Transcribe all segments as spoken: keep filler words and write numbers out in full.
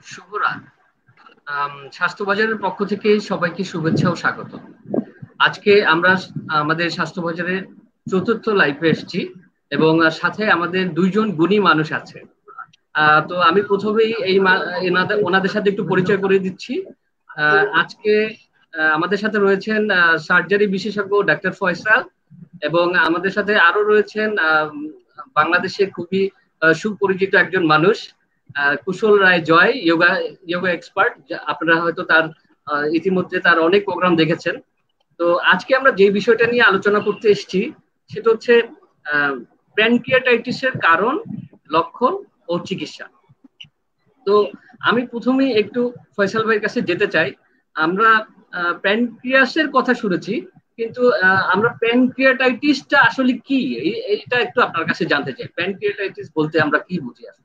শুভরাত। আম, স্বাস্থ্য বাজারের পক্ষ থেকে সবাইকে শুভেচ্ছা ও স্বাগত। আজকে আমরা আমাদের স্বাস্থ্য বাজারের চতুর্থ লাইভে এসেছি এবং সাথে আমাদের দুইজন গুণী মানুষ আছে। আহ, তো আমি প্রথমেই এই মা- এনাদের ওনাদের সাথে একটু পরিচয় করে দিচ্ছি। আহ, আজকে আহ, আমাদের সাথে রয়েছেন সার্জারি বিশেষজ্ঞ ডাক্তার ফয়সাল, এবং আমাদের সাথে আরো রয়েছেন আহ, বাংলাদেশে খুবই আহ, সুপরিচিত একজন মানুষ, আহ, কুশল রায় জয়, যোগা যোগা এক্সপার্ট। আপনারা হয়তো তার আহ, ইতিমধ্যে তার অনেক প্রোগ্রাম দেখেছেন। তো আজকে আমরা যে বিষয়টা নিয়ে আলোচনা করতে এসেছি সেটা হচ্ছে প্যানক্রিয়াটাইটিসের কারণ, লক্ষণ ও চিকিৎসা। তো আমি প্রথমেই একটু ফয়সাল ভাইয়ের কাছে যেতে চাই। আমরা প্যানক্রিয়াসের কথা শুনেছি, কিন্তু আহ, আমরা প্যানক্রিয়াটাইটিসটা আসলে কি, এই- এইটা একটু আপনার কাছে জানতে চাই। প্যানক্রিয়াটাইটিস বলতে আমরা কি বুঝি আসলে?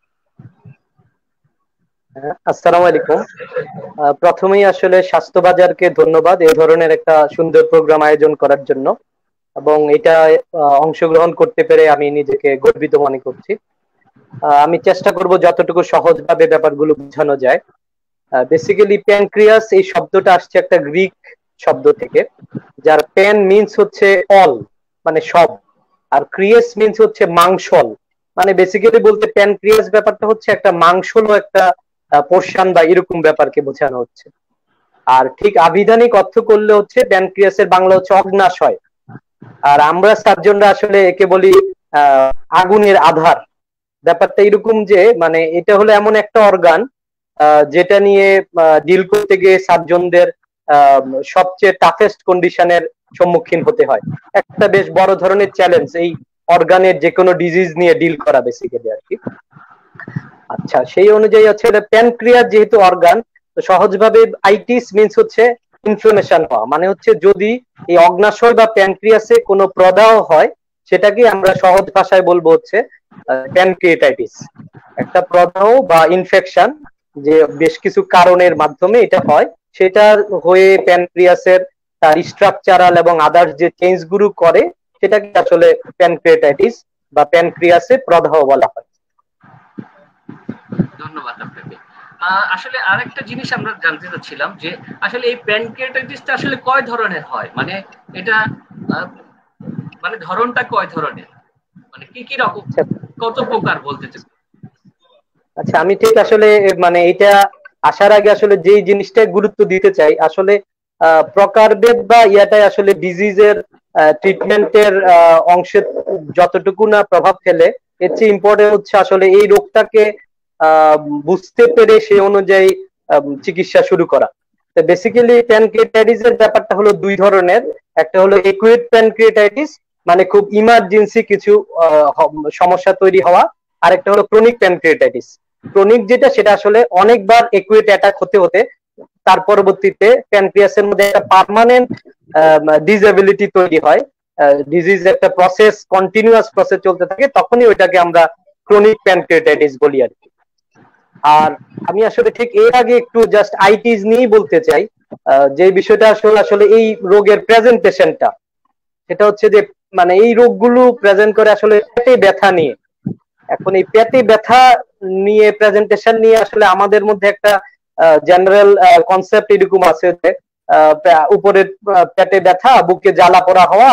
আসসালামু আলাইকুম। আহ, প্রথমেই আসলে স্বাস্থ্য বাজারকে ধন্যবাদ এই ধরনের একটা সুন্দর প্রোগ্রাম আয়োজন করার জন্য, এবং এটা আহ, অংশগ্রহণ করতে পেরে আমি নিজেকে গর্বিত মনে করছি। আহ, আমি চেষ্টা করব যতটুকু সহজভাবে ব্যাপারগুলো বোঝানো যায়। বেসিক্যালি প্যানক্রিয়াস এই শব্দটা আসছে একটা গ্রিক শব্দ থেকে, যার প্যান মিন্স হচ্ছে অল, মানে সব, আর ক্রিয়াস মিন্স হচ্ছে মাংসল। মানে বেসিক্যালি বলতে প্যানক্রিয়াস ব্যাপারটা হচ্ছে একটা মাংসল একটা পোর্শন বা এরকম ব্যাপারকে বোঝানো হচ্ছে। আর ঠিক আবিধানিক অর্থ করলে হচ্ছে প্যানক্রিয়াসের বাংলা হচ্ছে অগ্নাশয়। আর আমরা সার্জনরা আসলে একে বলি আহ আগুনের আধার। ব্যাপারটা এরকম যে মানে এটা হলো এমন একটা অর্গান যেটা নিয়ে ডিল করতে গিয়ে সার্জনদের সবচেয়ে টাফেস্ট কন্ডিশনের সম্মুখীন হতে হয়। একটা বেশ বড় ধরনের চ্যালেঞ্জ এই অর্গানের যে কোনো ডিজিজ নিয়ে ডিল করা বেসিক্যালি আর কি। আচ্ছা, সেই অনুযায়ী হচ্ছে প্যানক্রিয়াস যেহেতু অর্গান, তো সহজভাবে আইটিস মিন্স হচ্ছে ইনফ্লামেশন হওয়া, মানে হচ্ছে যদি এই অগ্নাশয় বা প্যানক্রিয়াসে কোনো প্রদাহ হয়, সেটাকে আমরা সহজ ভাষায় বলবো হচ্ছে প্যানক্রিয়েটাইটিস। একটা প্রদাহ বা ইনফেকশন যে বেশ কিছু কারণের মাধ্যমে এটা হয়, সেটা হয়ে প্যানক্রিয়াসের তার স্ট্রাকচারাল এবং আদার্স যে চেঞ্জ গুলো করে, সেটাকে আসলে প্যানক্রিয়েটাইটিস বা প্যানক্রিয়াসে প্রদাহ বলা হয়। ধন্যবাদ আপনাকে। আসলে আরেকটা জিনিস আমরা জানতে চাচ্ছিলাম যে আসলে এই প্যানক্রিয়াটাইটিসটা আসলে কয় ধরনের হয়, মানে এটা মানে ধরনটা কয় ধরনের, মানে কি কি রকম, কত প্রকার বলতে চাই। আচ্ছা, আমি ঠিক আসলে মানে এটা আসার আগে আসলে যেই জিনিসটা গুরুত্ব দিতে চাই, আসলে প্রকারভেদ বা ইয়াটাই আসলে ডিজিজের ট্রিটমেন্টের অংশে যতটুকু না প্রভাব ফেলে, এর চেয়ে ইম্পর্টেন্ট হচ্ছে আসলে এই রোগটাকে বুঝতে পেরে সেই অনুযায়ী চিকিৎসা শুরু করা। বেসিক্যালি প্যানক্রিয়েটাইটিসের ব্যাপারটা হলো দুই ধরনের। একটা হলো একুয়েট প্যানক্রিয়েটাইটিস, মানে খুব ইমার্জেন্সি কিছু সমস্যা তৈরি হওয়া, আর একটা হলো ক্রনিক প্যানক্রিয়েটাইটিস। ক্রনিক যেটা, সেটা আসলে অনেকবার একুয়েট অ্যাটাক হতে হতে তার পরবর্তীতে প্যানক্রিয়াসের মধ্যে একটা পার্মানেন্ট ডিসএবিলিটি তৈরি হয়, ডিজিজ একটা প্রসেস, কন্টিনিউয়াস প্রসেস চলতে থাকে, তখনই ওইটাকে আমরা ক্রনিক প্যানক্রিয়েটাইটিস বলি আর কি। আর আমি আসলে ঠিক এর আগে একটু জাস্ট আইটিস নিয়েই বলতে চাই, যে বিষয়টা আসলে আসলে এই রোগের প্রেজেন্টেশনটা, সেটা হচ্ছে যে মানে এই রোগগুলো প্রেজেন্ট করে আসলে পেটে ব্যথা নিয়ে। এখন এই পেটে ব্যথা নিয়ে প্রেজেন্টেশন নিয়ে আসলে আমাদের মধ্যে একটা জেনারেল কনসেপ্ট এরকম আছে যে উপরে পেটে ব্যথা, বুকে জ্বালা পোড়া হওয়া,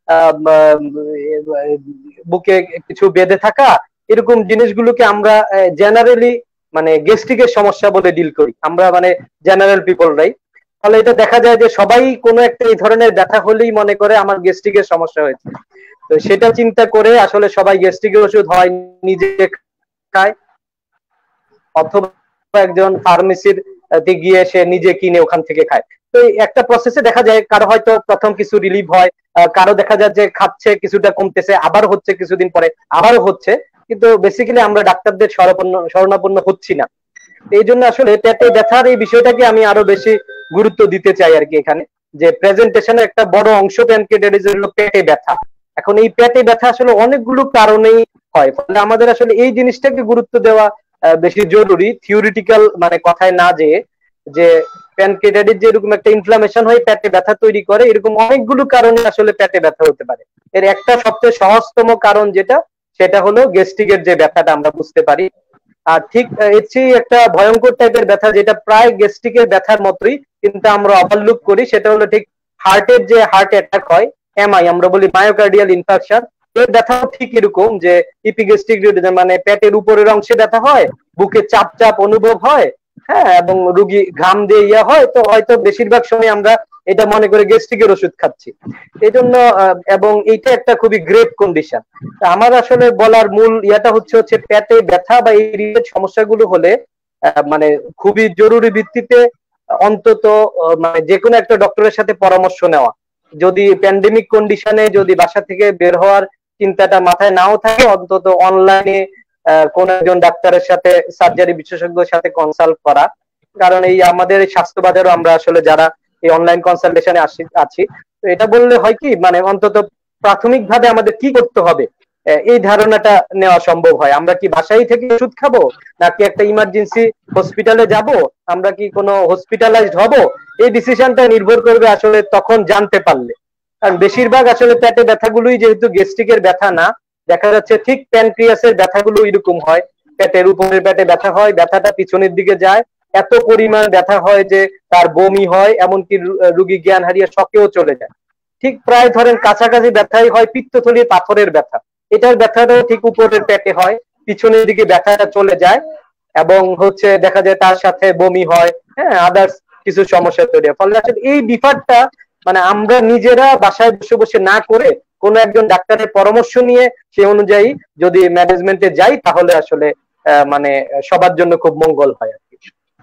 বুকে কিছু বেঁধে থাকা, এরকম জিনিসগুলোকে আমরা জেনারেলি মানে গ্যাস্ট্রিকের সমস্যা বলে ডিল করি আমরা, মানে জেনারেল পিপলরাই। ফলে এটা দেখা যায় যে সবাই কোনো একটা এই ধরনের ব্যথা হলেই মনে করে আমার গ্যাস্ট্রিকের সমস্যা হয়েছে। তো সেটা চিন্তা করে আসলে সবাই গ্যাস্ট্রিকের ওষুধ হয় নিজে খায়, অথবা একজন ফার্মেসির গিয়ে সে নিজে কিনে ওখান থেকে খায়। তো একটা প্রসেসে দেখা যায় কারো হয়তো প্রথম কিছু রিলিভ হয়, কারো দেখা যায় যে খাচ্ছে কিছুটা কমতেছে, আবার হচ্ছে কিছুদিন পরে আবারও হচ্ছে, কিন্তু বেসিক্যালি আমরা ডাক্তারদের শরণাপন্ন শরণাপন্ন হচ্ছি না। এই জন্য আসলে পেটে ব্যথার এই বিষয়টাকে আমি আরো বেশি গুরুত্ব দিতে চাই আর কি এখানে, যে প্রেজেন্টেশনের একটা বড় অংশ প্যানক্রিয়েটাইটিসের হলো পেটে ব্যথা। এখন এই পেটে ব্যথা আসলে অনেকগুলো কারণেই হয়, ফলে আমাদের আসলে এই জিনিসটাকে গুরুত্ব দেওয়া বেশি জরুরি, থিওরিটিক্যাল মানে কথায় না যেয়ে, যে প্যানক্রিয়েটাইটিস যে এরকম একটা ইনফ্লামেশন হয়ে পেটে ব্যথা তৈরি করে, এরকম অনেকগুলো কারণে আসলে পেটে ব্যথা হতে পারে। এর একটা সবচেয়ে সহজতম কারণ যেটা, সেটা হলো গ্যাস্ট্রিকের যে ব্যথাটা আমরা বুঝতে পারি। আর ঠিক এর চেয়ে একটা ভয়ঙ্কর টাইপের ব্যথা যেটা প্রায় গ্যাস্ট্রিকের ব্যথার মতোই, কিন্তু আমরা ওভারলুক করি, সেটা হলো ঠিক হার্টের যে হার্ট অ্যাটাক হয়, এমআই আমরা বলি মায়োকার্ডিয়াল ইনফার্কশন, এর ব্যথাও ঠিক এরকম যে ইপিগ্যাস্ট্রিক মানে পেটের উপরের অংশে ব্যথা হয়, বুকে চাপ চাপ অনুভব হয়, হ্যাঁ, এবং রুগী ঘাম দিয়ে ইয়া হয়, তো হয়তো বেশিরভাগ সময় আমরা এটা মনে করে গ্যাস্ট্রিকের ওষুধ খাচ্ছি এই জন্য, এবং এইটা একটা খুবই গ্রেভ কন্ডিশন। আমার আসলে বলার মূল ইয়াটা হচ্ছে হচ্ছে পেটে ব্যথা বা এই রিলেটেড সমস্যাগুলো হলে মানে খুবই জরুরি ভিত্তিতে অন্তত মানে যে কোনো একটা ডক্টরের সাথে পরামর্শ নেওয়া, যদি প্যান্ডেমিক কন্ডিশনে যদি বাসা থেকে বের হওয়ার চিন্তাটা মাথায় নাও থাকে, অন্তত অনলাইনে কোন একজন ডাক্তারের সাথে সার্জারি বিশেষজ্ঞের সাথে কনসাল্ট করা। কারণ এই আমাদের স্বাস্থ্য বাজারও আমরা আসলে যারা এই অনলাইন কনসালটেশনে আসি আছি, তো এটা বললে হয় কি মানে অন্তত প্রাথমিকভাবে আমাদের কি করতে হবে এই ধারণাটা নেওয়া সম্ভব হয়। আমরা কি বাসায় থেকে ওষুধ খাবো, নাকি একটা ইমার্জেন্সি হসপিটালে যাব, আমরা কি কোনো হসপিটালাইজড হব, এই ডিসিশনটা নির্ভর করবে আসলে তখন জানতে পারলে। কারণ বেশিরভাগ আসলে পেটে ব্যথাগুলোই যেহেতু গ্যাস্ট্রিকের ব্যথা না, দেখা যাচ্ছে ঠিক প্যানক্রিয়াসের ব্যথাগুলো এরকম হয়, পেটের উপরের পেটে ব্যথা হয়, ব্যথাটা পিছনের দিকে যায়, এত পরিমাণ ব্যথা হয় যে তার বমি হয়, এমনকি রুগী জ্ঞান হারিয়ে শকেও চলে যায়। ঠিক প্রায় ধরেন কাছাকাছি ব্যথাই হয় পিত্তথলির পাথরের ব্যথা, এটার ব্যথাটাও ঠিক উপরের পেটে হয়, পিছনের দিকে ব্যথাটা চলে যায় এবং হচ্ছে দেখা যায় তার সাথে বমি হয়, হ্যাঁ, আদার্স কিছু সমস্যা তৈরি হয়। ফলে আসলে এই বিপারটা মানে আমরা নিজেরা বাসায় বসে বসে না করে কোনো একজন ডাক্তারের পরামর্শ নিয়ে সে অনুযায়ী যদি ম্যানেজমেন্টে যাই, তাহলে আসলে মানে সবার জন্য খুব মঙ্গল হয় আর কি।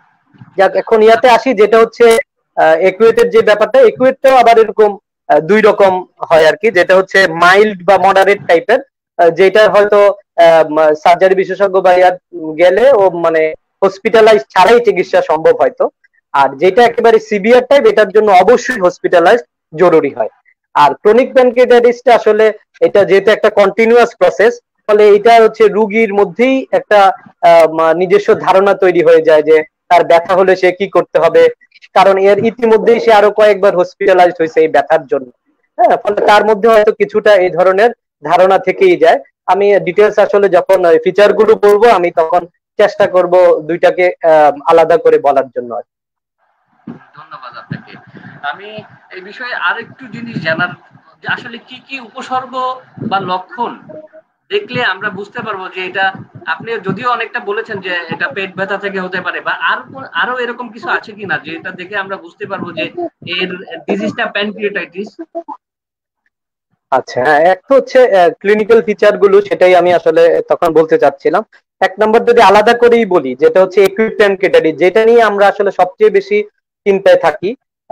যাক, এখন ইয়াতে আসি, যেটা হচ্ছে একুয়েটের যে ব্যাপারটা, একুয়েটটাও আবার এরকম দুই রকম হয় আর কি, যেটা হচ্ছে মাইল্ড বা মডারেট টাইপের, যেটা হয়তো সার্জারি বিশেষজ্ঞ বা ইয়ার গেলে ও মানে হসপিটালাইজ ছাড়াই চিকিৎসা সম্ভব হয়তো, আর যেটা একেবারে সিভিয়ার টাইপ এটার জন্য অবশ্যই হসপিটালাইজ জরুরি হয়। আর ক্রনিক প্যানক্রিয়াটাইটিসটা আসলে এটা যেহেতু একটা কন্টিনিউয়াস প্রসেস, ফলে এটা হচ্ছে রুগীর মধ্যেই একটা নিজস্ব ধারণা তৈরি হয়ে যায় যে তার ব্যথা হলে সে কি করতে হবে, কারণ এর ইতিমধ্যেই সে আরো কয়েকবার হসপিটালাইজড হয়েছে এই ব্যথার জন্য, হ্যাঁ, ফলে তার মধ্যে হয়তো কিছুটা এই ধরনের ধারণা থেকেই যায়। আমি ডিটেলস আসলে যখন ফিচার গুলো বলবো আমি তখন চেষ্টা করব দুইটাকে আলাদা করে বলার জন্য। ধন্যবাদ আপনাকে। আমি এই বিষয়ে আরেকটু জিনিস জানার, আসলে কি কি উপসর্গ বা লক্ষণ দেখলে আমরা বুঝতে পারবো যে এটা, আপনি যদিও অনেকটা বলেছেন যে এটা পেট ব্যথা থেকে হতে পারে, বা আর আরো এরকম কিছু আছে কিনা যে এটা দেখে আমরা বুঝতে পারবো যে এর ডিজিজটা প্যানক্রিয়াটাইটিস? আচ্ছা, হ্যাঁ, এক তো হচ্ছে ক্লিনিক্যাল ফিচার গুলো, সেটাই আমি আসলে তখন বলতে চাচ্ছিলাম। এক নম্বর যদি আলাদা করেই বলি, যেটা হচ্ছে একিউট প্যানক্রিয়াটাইটিস, যেটা নিয়ে আমরা আসলে সবচেয়ে বেশি চিন্তায় থাকি,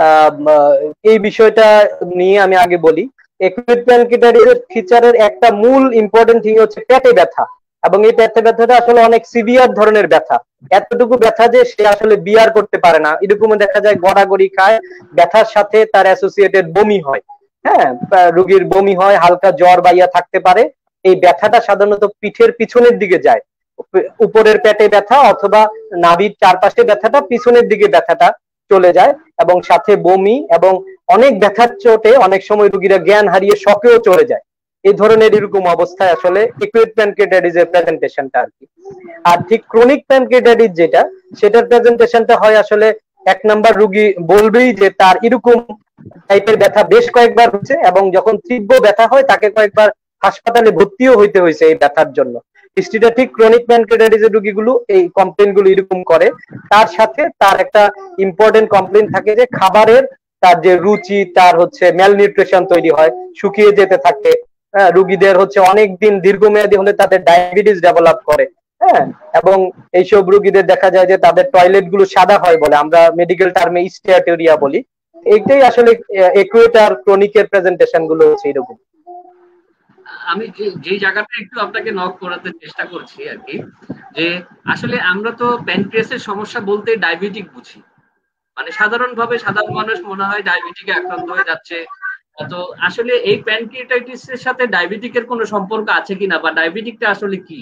এই বিষয়টা নিয়ে আমি আগে বলি। একিউট প্যানক্রিয়াটাইটিসের ফিচারের একটা মূল ইম্পর্টেন্ট থিং হচ্ছে পেটে ব্যথা, এবং এই পেটে ব্যথাটা আসলে অনেক সিভিয়ার ধরনের ব্যথা, এতটুকু ব্যথা যে সে আসলে বিয়ার করতে পারে না, এরকম দেখা যায় গড়াগড়ি খায়, ব্যথার সাথে তার অ্যাসোসিয়েটেড বমি হয়, হ্যাঁ, রোগীর বমি হয়, হালকা জ্বর বাইয়া থাকতে পারে। এই ব্যথাটা সাধারণত পিঠের পিছনের দিকে যায়, উপরের পেটে ব্যথা অথবা নাভির চারপাশে ব্যথাটা, পিছনের দিকে ব্যথাটা চলে যায়, এবং সাথে বমি এবং অনেক ব্যথার চোটে অনেক সময় রোগীরা জ্ঞান হারিয়ে শকেও চলে যায়। এই ধরনের এরকম অবস্থায় আসলে একিউট প্যানক্রিয়াটাইটিসের প্রেজেন্টেশনটা আর কি। আর ঠিক ক্রনিক প্যানক্রিয়াটাইটিস যেটা, সেটার প্রেজেন্টেশনটা হয় আসলে এক নাম্বার রোগী বলবেই যে তার এরকম টাইপের ব্যথা বেশ কয়েকবার হচ্ছে, এবং যখন তীব্র ব্যথা হয় তাকে কয়েকবার হাসপাতালে ভর্তিও হইতে হয়েছে এই ব্যথার জন্য। হিস্ট্রিটা ঠিক ক্রনিক প্যানক্রিয়াটাইটিসের রোগীগুলো এই কমপ্লেইন গুলো এরকম করে। তার সাথে তার একটা ইম্পর্টেন্ট কমপ্লেইন থাকে যে খাবারের তার যে রুচি, তার হচ্ছে ম্যালনিউট্রিশন তৈরি হয়, শুকিয়ে যেতে থাকে, হ্যাঁ, রোগীদের হচ্ছে অনেক দিন দীর্ঘমেয়াদী হলে তাদের ডায়াবেটিস ডেভেলপ করে, হ্যাঁ, এবং এইসব রোগীদের দেখা যায় যে তাদের টয়লেট গুলো সাদা হয় বলে, আমরা মেডিকেল টার্মে স্টিয়াটোরিয়া বলি। এইটাই আসলে একুয়েট আর ক্রনিকের প্রেজেন্টেশন গুলো হচ্ছে এরকম। আমি যে জায়গাটা একটু আপনাকে নক করাতে চেষ্টা করছি আর কি, যে আসলে আমরা তো প্যানক্রিয়াসের সমস্যা বলতে ডায়াবেটিক বুঝি, মানে সাধারণভাবে সাধারণ মানুষ মনে হয় ডায়াবেটিকে আক্রান্ত হয়ে যাচ্ছে। তো আসলে এই প্যানক্রিয়াটাইটিসের সাথে ডায়াবেটিকের কোনো সম্পর্ক আছে কিনা, বা ডায়াবেটিকটা আসলে কি?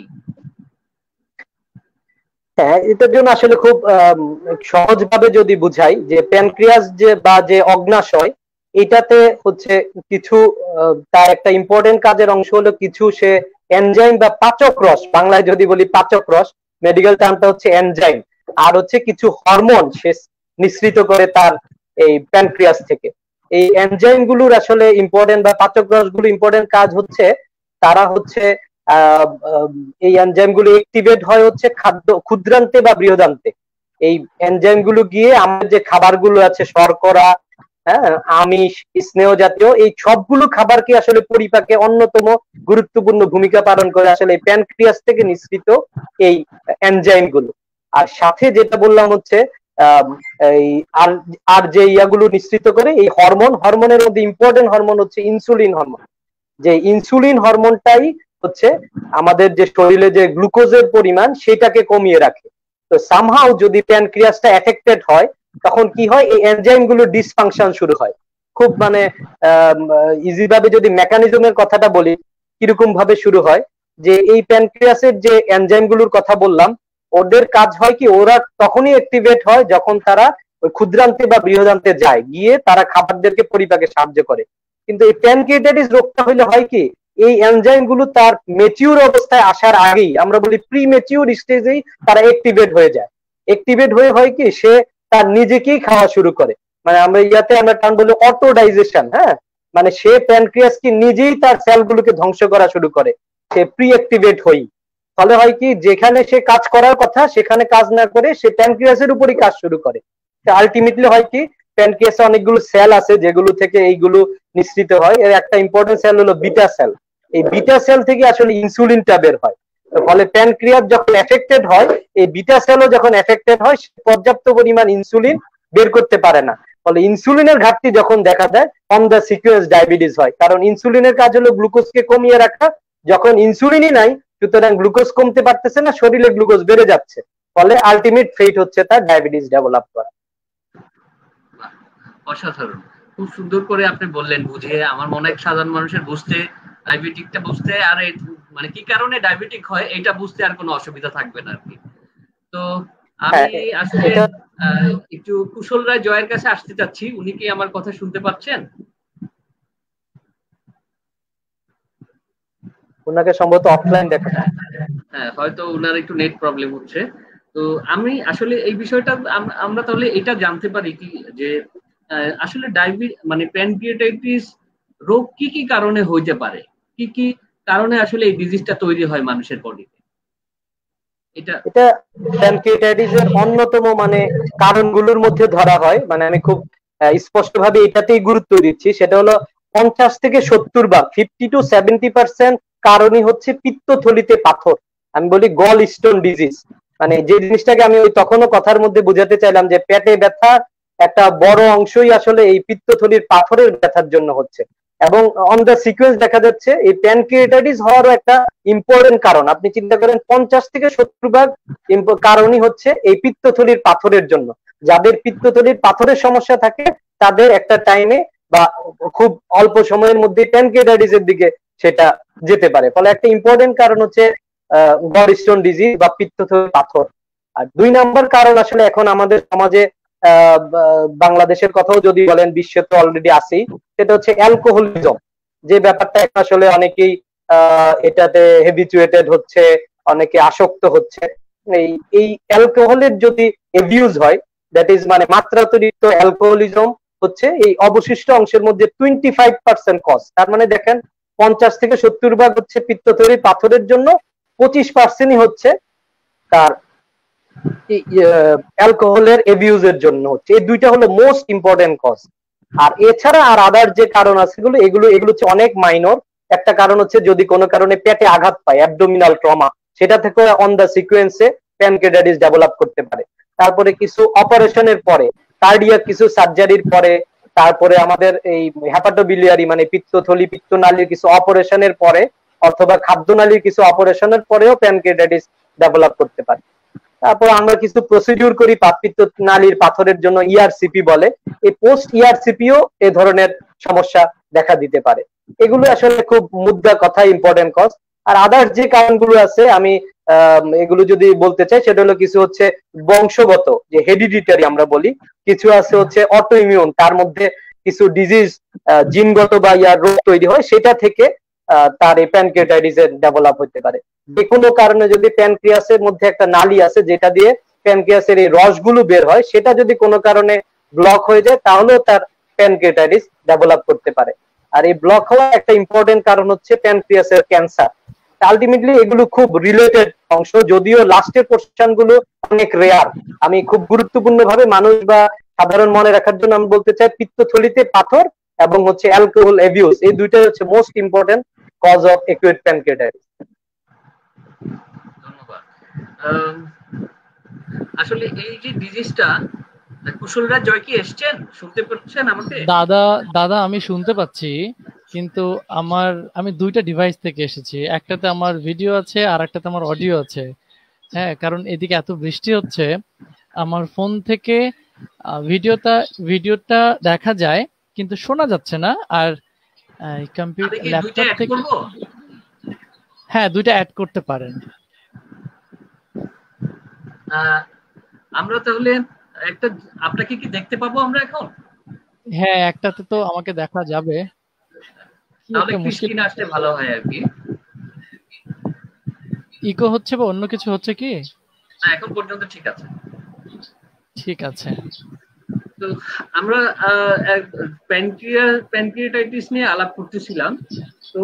হ্যাঁ, এটার জন্য আসলে খুব সহজভাবে যদি বুঝাই, যে প্যানক্রিয়াস যে বা যে অগ্নাশয়, এটাতে হচ্ছে কিছু তার একটা ইম্পর্টেন্ট কাজের অংশ হলো কিছু সে এনজাইম বা পাচক রস, বাংলায় যদি বলি পাচক রস মেডিকেল টার্মটা হচ্ছে এনজাইম, আর হচ্ছে কিছু হরমোন সে নিঃসৃত করে তার এই প্যানক্রিয়াস থেকে। এই এনজাইম গুলোর আসলে ইম্পর্টেন্ট বা পাচক রসগুলো ইম্পর্টেন্ট কাজ হচ্ছে তারা হচ্ছে এই এনজাইম গুলো অ্যাক্টিভেট হয় হচ্ছে খাদ্য ক্ষুদ্রান্তে বা বৃহদান্তে। এই এনজাইম গুলো গিয়ে আমাদের যে খাবারগুলো আছে শর্করা, হ্যাঁ, আমিষ, স্নেহ জাতীয় এই সবগুলো খাবারকে আসলে পরিপাকে অন্যতম গুরুত্বপূর্ণ ভূমিকা পালন করে আসলে এই প্যানক্রিয়াস থেকে নিঃসৃত এই এনজাইম গুলো। আর সাথে যেটা বললাম হচ্ছে এই আর আর যে ইয়াগুলো নিঃসৃত করে এই হরমোন, হরমোনের মধ্যে ইম্পর্টেন্ট হরমোন হচ্ছে ইনসুলিন হরমোন। যে ইনসুলিন হরমোনটাই হচ্ছে আমাদের যে শরীরে যে গ্লুকোজের পরিমাণ সেটাকে কমিয়ে রাখে। তো সামহাউ যদি প্যানক্রিয়াসটা এফেক্টেড হয় তখন কি হয়, এই এনজাইম গুলো ডিসফাংশন শুরু হয়। খুব মানে ইজি ভাবে যদি মেকানিজমের কথাটা বলি, কিরকম ভাবে শুরু হয়, যে এই প্যানক্রিয়াসের যে এনজাইম গুলোর কথা বললাম ওদের কাজ হয় কি, ওরা তখনই অ্যাক্টিভেট হয় যখন তারা ওই ক্ষুদ্রান্তে বা বৃহদান্তে যায়, গিয়ে তারা খাবারদেরকে পরিপাকে সাহায্য করে। কিন্তু এই প্যানক্রিয়েটাইটিস রোগটা হইলে হয় কি, এই এনজাইম গুলো তার ম্যাচিউর অবস্থায় আসার আগেই, আমরা বলি প্রি ম্যাচিউর স্টেজেই তারা অ্যাক্টিভেট হয়ে যায়। অ্যাক্টিভেট হয়ে হয় কি, সে তার নিজেকেই খাওয়া শুরু করে। মানে আমরা ইয়াতে আমরা টার্ম বলি অটো ডাইজেশন। হ্যাঁ, মানে সে প্যানক্রিয়াস কি নিজেই তার সেলগুলোকে ধ্বংস করা শুরু করে, সে প্রি অ্যাক্টিভেট হই। ফলে হয় কি, যেখানে সে কাজ করার কথা সেখানে কাজ না করে সে প্যানক্রিয়াসের উপরই কাজ শুরু করে। আলটিমেটলি হয় কি, প্যানক্রিয়াসে অনেকগুলো সেল আছে যেগুলো থেকে এইগুলো নিঃসৃত হয়। এর একটা ইম্পর্টেন্ট সেল হলো বিটা সেল। এই বিটা সেল থেকে আসলে ইনসুলিনটা বের হয়। ফলে প্যানক্রিয়াস যখন এফেক্টেড হয়, এই বিটা সেলও যখন এফেক্টেড হয় পর্যাপ্ত পরিমাণ ইনসুলিন বের করতে পারে না। ফলে ইনসুলিনের ঘাটতি যখন দেখা দেয় অন দ্য সিকুয়েন্স ডায়াবেটিস হয়। কারণ ইনসুলিনের কাজ হলো গ্লুকোজকে কমিয়ে রাখা। যখন ইনসুলিনই নাই, সুতরাং গ্লুকোজ কমতে পারতেছে না, শরীরে গ্লুকোজ বেড়ে যাচ্ছে। ফলে আলটিমেট ফেট হচ্ছে তার ডায়াবেটিস ডেভেলপ করা। অসাধারণ, খুব সুন্দর করে আপনি বললেন বুঝিয়ে। আমার মনে হয় সাধারণ মানুষের বুঝতে, ডায়াবেটিকটা বুঝতে আর মানে কি কারণে ডায়াবেটিক হয় এটা বুঝতে আর কোনো অসুবিধা থাকবে না আর কি। তো আমি আসলে একটু কুশল রায় জয়ের কাছে আসতে চাচ্ছি, উনি কি আমার কথা শুনতে পাচ্ছেন? ওনাকে সম্ভবত অফলাইন দেখা, হ্যাঁ হয়তো ওনার একটু নেট প্রবলেম হচ্ছে। তো আমি আসলে এই বিষয়টা আমরা তাহলে এটা জানতে পারি কি, যে আসলে ডায়াবেটিস মানে প্যানক্রিয়েটাইটিস রোগ কি কি কারণে হইতে পারে, কি কি কারণে আসলে এই ডিজিজটা তৈরি হয় মানুষের বডিতে? এটা এটা প্যানক্রিয়েটাইটিসের অন্যতম মানে কারণগুলোর মধ্যে ধরা হয়। মানে আমি খুব স্পষ্টভাবে এটাতেই গুরুত্ব দিচ্ছি, সেটা হলো পঞ্চাশ থেকে সত্তর ভাগ ফিফটি টু সেভেন্টি পার্সেন্ট কারণই হচ্ছে পিত্তথলিতে পাথর। আমি বলি গল স্টোন ডিজিজ। মানে যে জিনিসটাকে আমি ওই তখনও কথার মধ্যে বোঝাতে চাইলাম যে পেটে ব্যথা একটা বড় অংশই আসলে এই পিত্তথলির পাথরের ব্যথার জন্য হচ্ছে। এবং অন দ্য সিকোয়েন্স দেখা যাচ্ছে এই প্যানক্রিয়েটাইটিস হওয়ারও একটা ইম্পর্টেন্ট কারণ। আপনি চিন্তা করেন পঞ্চাশ থেকে সত্তর ভাগ কারণই হচ্ছে এই পিত্তথলির পাথরের জন্য। যাদের পিত্তথলির পাথরের সমস্যা থাকে তাদের একটা টাইমে বা খুব অল্প সময়ের মধ্যে প্যানক্রিয়েটাইটিসের দিকে সেটা যেতে পারে। ফলে একটা ইম্পর্টেন্ট কারণ হচ্ছে গল স্টোন ডিজিজ বা পিত্তথলির পাথর। আর দুই নাম্বার কারণ আসলে এখন আমাদের সমাজে বাংলাদেশের কথাও যদি বলেন, বিশ্বে তো অলরেডি আছেই, সেটা হচ্ছে অ্যালকোহলিজম। যে ব্যাপারটা আসলে অনেকেই এটাতে হেবিচুয়েটেড হচ্ছে, অনেকে আসক্ত হচ্ছে। এই এই অ্যালকোহলের যদি এবিউজ হয়, দ্যাট ইজ মানে মাত্রাতিরিক্ত অ্যালকোহলিজম হচ্ছে এই অবশিষ্ট অংশের মধ্যে টোয়েন্টি ফাইভ পার্সেন্ট কজ। তার মানে দেখেন পঞ্চাশ থেকে সত্তর ভাগ হচ্ছে পিত্তথলির পাথরের জন্য, পঁচিশ পার্সেন্টই হচ্ছে তার অ্যালকোহলের এবিউজের জন্য হচ্ছে। এই দুইটা হলো মোস্ট ইম্পর্টেন্ট কজ। আর এছাড়া আর আদার যে কারণ আছে এগুলো এগুলো এগুলো হচ্ছে অনেক মাইনর। একটা কারণ হচ্ছে যদি কোনো কারণে পেটে আঘাত পায়, অ্যাবডোমিনাল ট্রমা, সেটা থেকে অন দ্য সিকোয়েন্সে প্যানক্রিয়েটাইটিস ডেভেলপ করতে পারে। তারপরে কিছু অপারেশনের পরে, কার্ডিয়াক কিছু সার্জারির পরে, তারপরে আমাদের এই হেপাটোবিলিয়ারি মানে পিত্তথলি পিত্তনালীর কিছু অপারেশনের পরে, অথবা খাদ্যনালীর কিছু অপারেশনের পরেও প্যানক্রিয়েটাইটিস ডেভেলপ করতে পারে। তারপর আমরা কিছু প্রসিডিউর করি পিত্ত নালীর পাথরের জন্য, ইআরসিপি বলে। এই পোস্ট ইআরসিপিও এ ধরনের সমস্যা দেখা দিতে পারে। এগুলো আসলে খুব মুদ্রা কথা, ইম্পর্টেন্ট কজ। আর আদার্স যে কারণগুলো আছে আমি এগুলো যদি বলতে চাই, সেটা হলো কিছু হচ্ছে বংশগত, যে হেরিডিটারি আমরা বলি, কিছু আছে হচ্ছে অটো ইমিউন, তার মধ্যে কিছু ডিজিজ জিনগত বা ইয়ার রোগ তৈরি হয়, সেটা থেকে তার এই প্যানক্রিয়াটাইটিস এর ডেভেলপ হতে পারে। যে কোনো কারণে যদি প্যানক্রিয়াসের মধ্যে একটা নালী আছে যেটা দিয়ে প্যানক্রিয়াসের এই রসগুলো বের হয়, সেটা যদি কোনো কারণে ব্লক হয়ে যায় তাহলেও তার প্যানক্রিয়াটাইটিস ডেভেলপ করতে পারে। আর এই ব্লক হওয়ার একটা ইম্পর্টেন্ট কারণ হচ্ছে প্যানক্রিয়াসের ক্যান্সার। আলটিমেটলি এগুলো খুব রিলেটেড অংশ, যদিও লাস্টের পোর্শন গুলো অনেক রেয়ার। আমি খুব গুরুত্বপূর্ণ ভাবে মানুষ বা সাধারণ মনে রাখার জন্য আমি বলতে চাই, পিত্তথলিতে পাথর এবং হচ্ছে অ্যালকোহল অ্যাবিউজ, এই দুইটাই হচ্ছে most important cause of acute pancreatitis. ধন্যবাদ। আসলে এই যে ডিজিজটা, কুশলরাজ জয় কি এসেছেন, শুনতে পাচ্ছেন আমাকে? দাদা দাদা আমি শুনতে পাচ্ছি, কিন্তু আমার আমি দুইটা ডিভাইস থেকে এসেছি, একটাতে আমার ভিডিও আছে আর একটাতে আমার অডিও আছে। হ্যাঁ, কারণ এদিকে এত বৃষ্টি হচ্ছে, আমার ফোন থেকে ভিডিওটা ভিডিওটা দেখা যায় কিন্তু শোনা যাচ্ছে না। আর কম্পিউটার ল্যাপটপ থেকে হ্যাঁ দুইটা অ্যাড করতে পারেন। আমরা তাহলে একটা, আপনাকে কি দেখতে পাবো আমরা এখন? হ্যাঁ, একটাতে তো আমাকে দেখা যাবে, তাহলে স্ক্রিন আসলে ভালো হয় আর কি। ইকো হচ্ছে বা অন্য কিছু হচ্ছে কি? না, এখন পর্যন্ত ঠিক আছে। ঠিক আছে। তো আমরা প্যানক্রিয়া প্যানক্রিয়াটাইটিস নিয়ে আলাপ করতেছিলাম। তো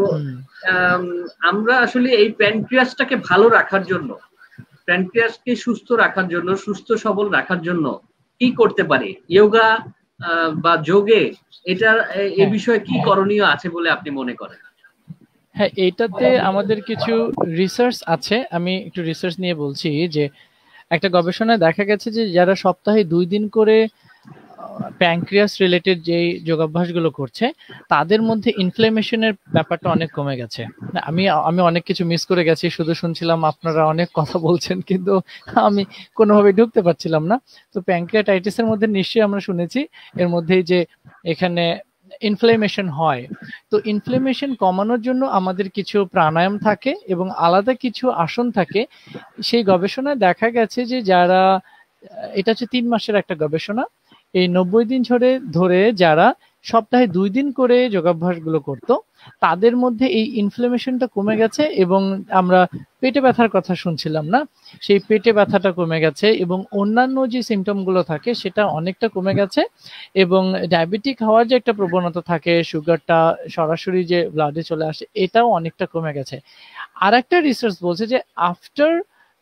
আমরা আসলে এই প্যানক্রিয়াসটাকে ভালো রাখার জন্য, প্যানক্রিয়াসকে সুস্থ রাখার জন্য, সুস্থ সবল রাখার জন্য কি করতে পারি? যোগা বা যোগে এটা এই বিষয়ে কি করণীয় আছে বলে আপনি মনে করেন? হ্যাঁ, এইটাতে আমাদের কিছু রিসার্চ আছে, আমি একটু রিসার্চ নিয়ে বলছি। যে একটা গবেষণায় দেখা গেছে যে যারা সপ্তাহে দুই দিন করে প্যানক্রিয়াস রিলেটেড যে যোগাভ্যাসগুলো করছে তাদের মধ্যে ইনফ্লামেশনের ব্যাপারটা অনেক কমে গেছে। আমি আমি অনেক কিছু মিস করে গেছি, শুধু শুনছিলাম আপনারা অনেক কথা বলছেন কিন্তু আমি কোনোভাবে ঢুকতে পারছিলাম না। তো প্যানক্রিয়াটাইটিসের মধ্যে নিশ্চয়ই আমরা শুনেছি এর মধ্যেই যে এখানে ইনফ্লামেশন হয়। তো ইনফ্লামেশন কমানোর জন্য আমাদের কিছু প্রাণায়াম থাকে এবং আলাদা কিছু আসন থাকে। সেই গবেষণায় দেখা গেছে যে যারা, এটা হচ্ছে তিন মাসের একটা গবেষণা, এই নব্বই দিন ধরে ধরে যারা সপ্তাহে দুই দিন করে যোগাভ্যাসগুলো করতো তাদের মধ্যে এই ইনফ্লামেশনটা কমে গেছে এবং আমরা পেটে ব্যথার কথা শুনছিলাম না, সেই পেটে ব্যথাটা কমে গেছে এবং অন্যান্য যে সিমটমগুলো থাকে সেটা অনেকটা কমে গেছে এবং ডায়াবেটিক হওয়ার যে একটা প্রবণতা থাকে, সুগারটা সরাসরি যে ব্লাডে চলে আসে, এটাও অনেকটা কমে গেছে। আর একটা রিসার্চ বলছে যে আফটার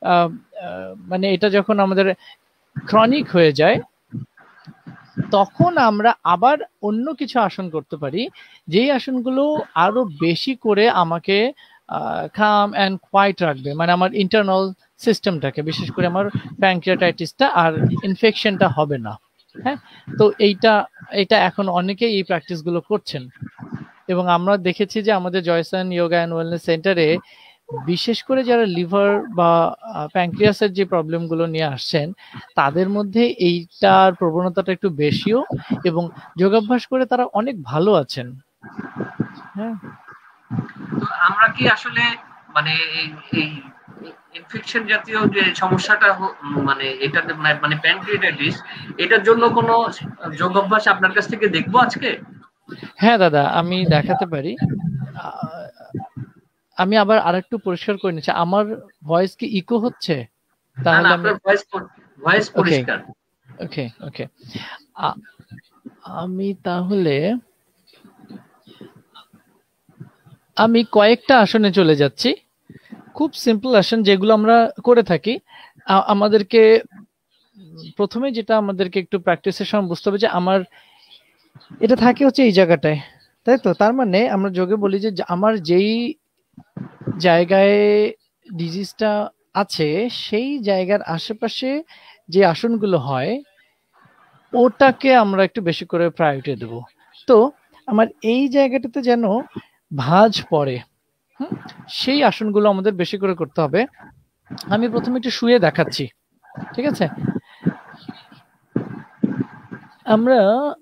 মানে এটা যখন আমাদের ক্রনিক হয়ে যায় তখন আমরা আবার অন্য কিছু আসন করতে পারি, যেই আসনগুলো আরো বেশি করে আমাকে কাম অ্যান্ড কোয়াইট রাখবে, মানে আমার ইন্টারনাল সিস্টেমটাকে, বিশেষ করে আমার প্যানক্রিয়াটাইটিসটা আর ইনফেকশনটা হবে না। হ্যাঁ, তো এইটা এটা এখন অনেকেই এই প্র্যাকটিসগুলো করছেন এবং আমরা দেখেছি যে আমাদের জয়সান যোগা অ্যান্ড ওয়েলনেস সেন্টারে বিশেষ করে যারা লিভার বা প্যানক্রিয়াসের যে প্রবলেমগুলো নিয়ে আসছেন তাদের মধ্যে এইটার প্রবণতাটা একটু বেশিও এবং যোগাভ্যাস করে তারা অনেক ভালো আছেন। হ্যাঁ, তো আমরা কি আসলে মানে এই ইনফেকশন জাতীয় যে সমস্যাটা মানে এটা মানে প্যানক্রিয়াটাইটিস, এটার জন্য কোনো যোগাভ্যাস আপনার কাছ থেকে দেখবো আজকে? হ্যাঁ দাদা, আমি দেখাতে পারি। আমি আবার আরেকটু পরিষ্কার করে নিচ্ছি, আমার ভয়েস কি ইকো হচ্ছে? তাহলে আপনার ভয়েস ভয়েস পরিষ্কার। ওকে ওকে, আমি তাহলে আমি কয়েকটা আসনে চলে যাচ্ছি, খুব সিম্পল আসন যেগুলো আমরা করে থাকি। আমাদেরকে প্রথমে যেটা আমাদেরকে একটু প্র্যাকটিসের সময় বুঝতে হবে যে আমার এটা থাকে হচ্ছে এই জায়গাটায়, তাই তো? তার মানে আমরা যোগে বলি যে আমার যেই জায়গায় ডিজিজটা আছে সেই জায়গার আশেপাশে যে আসনগুলো হয় ওটাকে আমরা একটু বেশি করে প্রায়োরিটি দেব। তো আমার এই জায়গাটাতে যেন ভাঁজ পড়ে, হুম, সেই আসনগুলো আমাদের বেশি করে করতে হবে। আমি প্রথমে একটু শুয়ে দেখাচ্ছি, ঠিক আছে? আমরা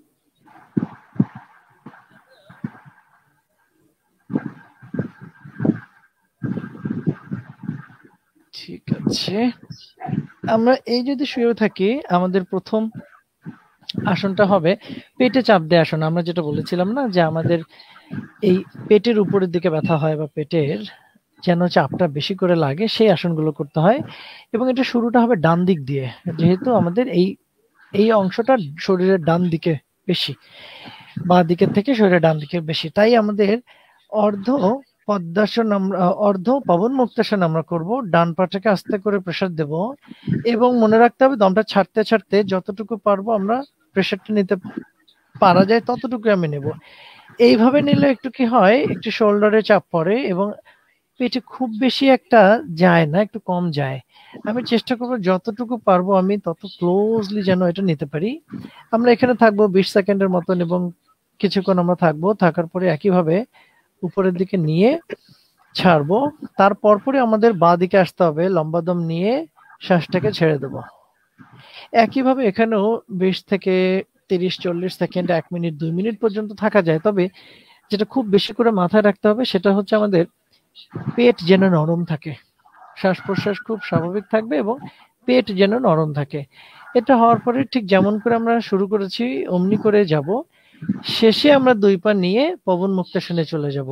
ঠিক আছে, আমরা এই যদি শুয়ে থাকি আমাদের প্রথম আসনটা হবে পেটে চাপ দেওয়া আসন। আমরা যেটা বলেছিলাম না যে আমাদের এই পেটের উপরের দিকে ব্যথা হয় বা পেটের যেন চাপটা বেশি করে লাগে সেই আসনগুলো করতে হয়। এবং এটা শুরুটা হবে ডান দিক দিয়ে, যেহেতু আমাদের এই এই অংশটা শরীরের ডান দিকে বেশি, বাঁ দিকের থেকে শরীরের ডান দিকে বেশি, তাই আমাদের অর্ধ পদ্মাসন আমরা অর্ধ পবন মুক্তাসন আমরা করব। ডান পাটাকে আস্তে করে প্রেসার দেব এবং মনে রাখতে হবে দমটা ছাড়তে ছাড়তে যতটুকু পারবো আমরা প্রেসারটা নিতে পারা যায় ততটুকু আমি নেব। এইভাবে নিলে একটু কি হয়, একটু শোল্ডারে চাপ পড়ে এবং পেটে খুব বেশি একটা যায় না, একটু কম যায়। আমি চেষ্টা করবো যতটুকু পারবো আমি তত ক্লোজলি যেন এটা নিতে পারি। আমরা এখানে থাকবো বিশ সেকেন্ডের মতন এবং কিছুক্ষণ আমরা থাকবো, থাকার পরে একইভাবে উপরের দিকে নিয়ে ছাড়বো। তারপর পরে আমাদের বাঁ দিকে আসতে হবে, লম্বা দম নিয়ে শ্বাসটাকে ছেড়ে দেবো। একইভাবে এখানেও বিশ থেকে তিরিশ চল্লিশ সেকেন্ড, এক মিনিট দুই মিনিট পর্যন্ত থাকা যায়। তবে যেটা খুব বেশি করে মাথায় রাখতে হবে সেটা হচ্ছে আমাদের পেট যেন নরম থাকে, শ্বাস প্রশ্বাস খুব স্বাভাবিক থাকবে এবং পেট যেন নরম থাকে। এটা হওয়ার পরে ঠিক যেমন করে আমরা শুরু করেছি অমনি করে যাব। শেষে আমরা দুই পা নিয়ে পবন মুক্তাসনে চলে যাব।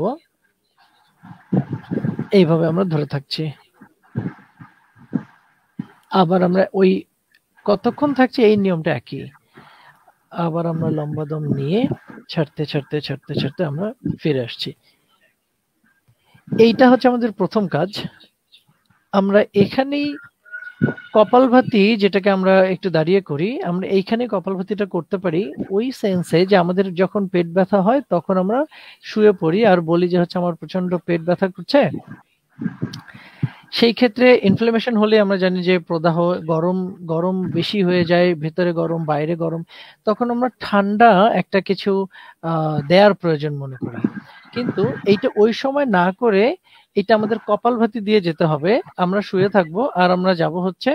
এইভাবে আমরা ধরে থাকছি। আবার আমরা ওই কতক্ষণ থাকছি এই নিয়মটা একই। আবার আমরা লম্বা দম নিয়ে ছাড়তে ছাড়তে ছাড়তে ছাড়তে আমরা ফিরে আসছি। এইটা হচ্ছে আমাদের প্রথম কাজ। আমরা এখানেই কপালভাতি, যেটাকে আমরা একটু দাঁড়িয়ে করি, আমরা এইখানে কপালভাতিটা করতে পারি ওই সেন্সে যে আমাদের যখন পেট ব্যথা হয় তখন আমরা শুয়ে পড়ি আর বলি যে হচ্ছে আমার প্রচন্ড পেট ব্যথা করছে। সেই ক্ষেত্রে ইনফ্লামেশন হলে আমরা জানি যে প্রদাহ, গরম গরম বেশি হয়ে যায়, ভেতরে গরম বাইরে গরম, তখন আমরা ঠান্ডা একটা কিছু আহ দেওয়ার প্রয়োজন মনে করি। কিন্তু এইটা ওই সময় না করে এটা আমাদের কপালভাতি দিয়ে যেতে হবে। আমরা শুয়ে থাকবো আর আমরা যাব হচ্ছে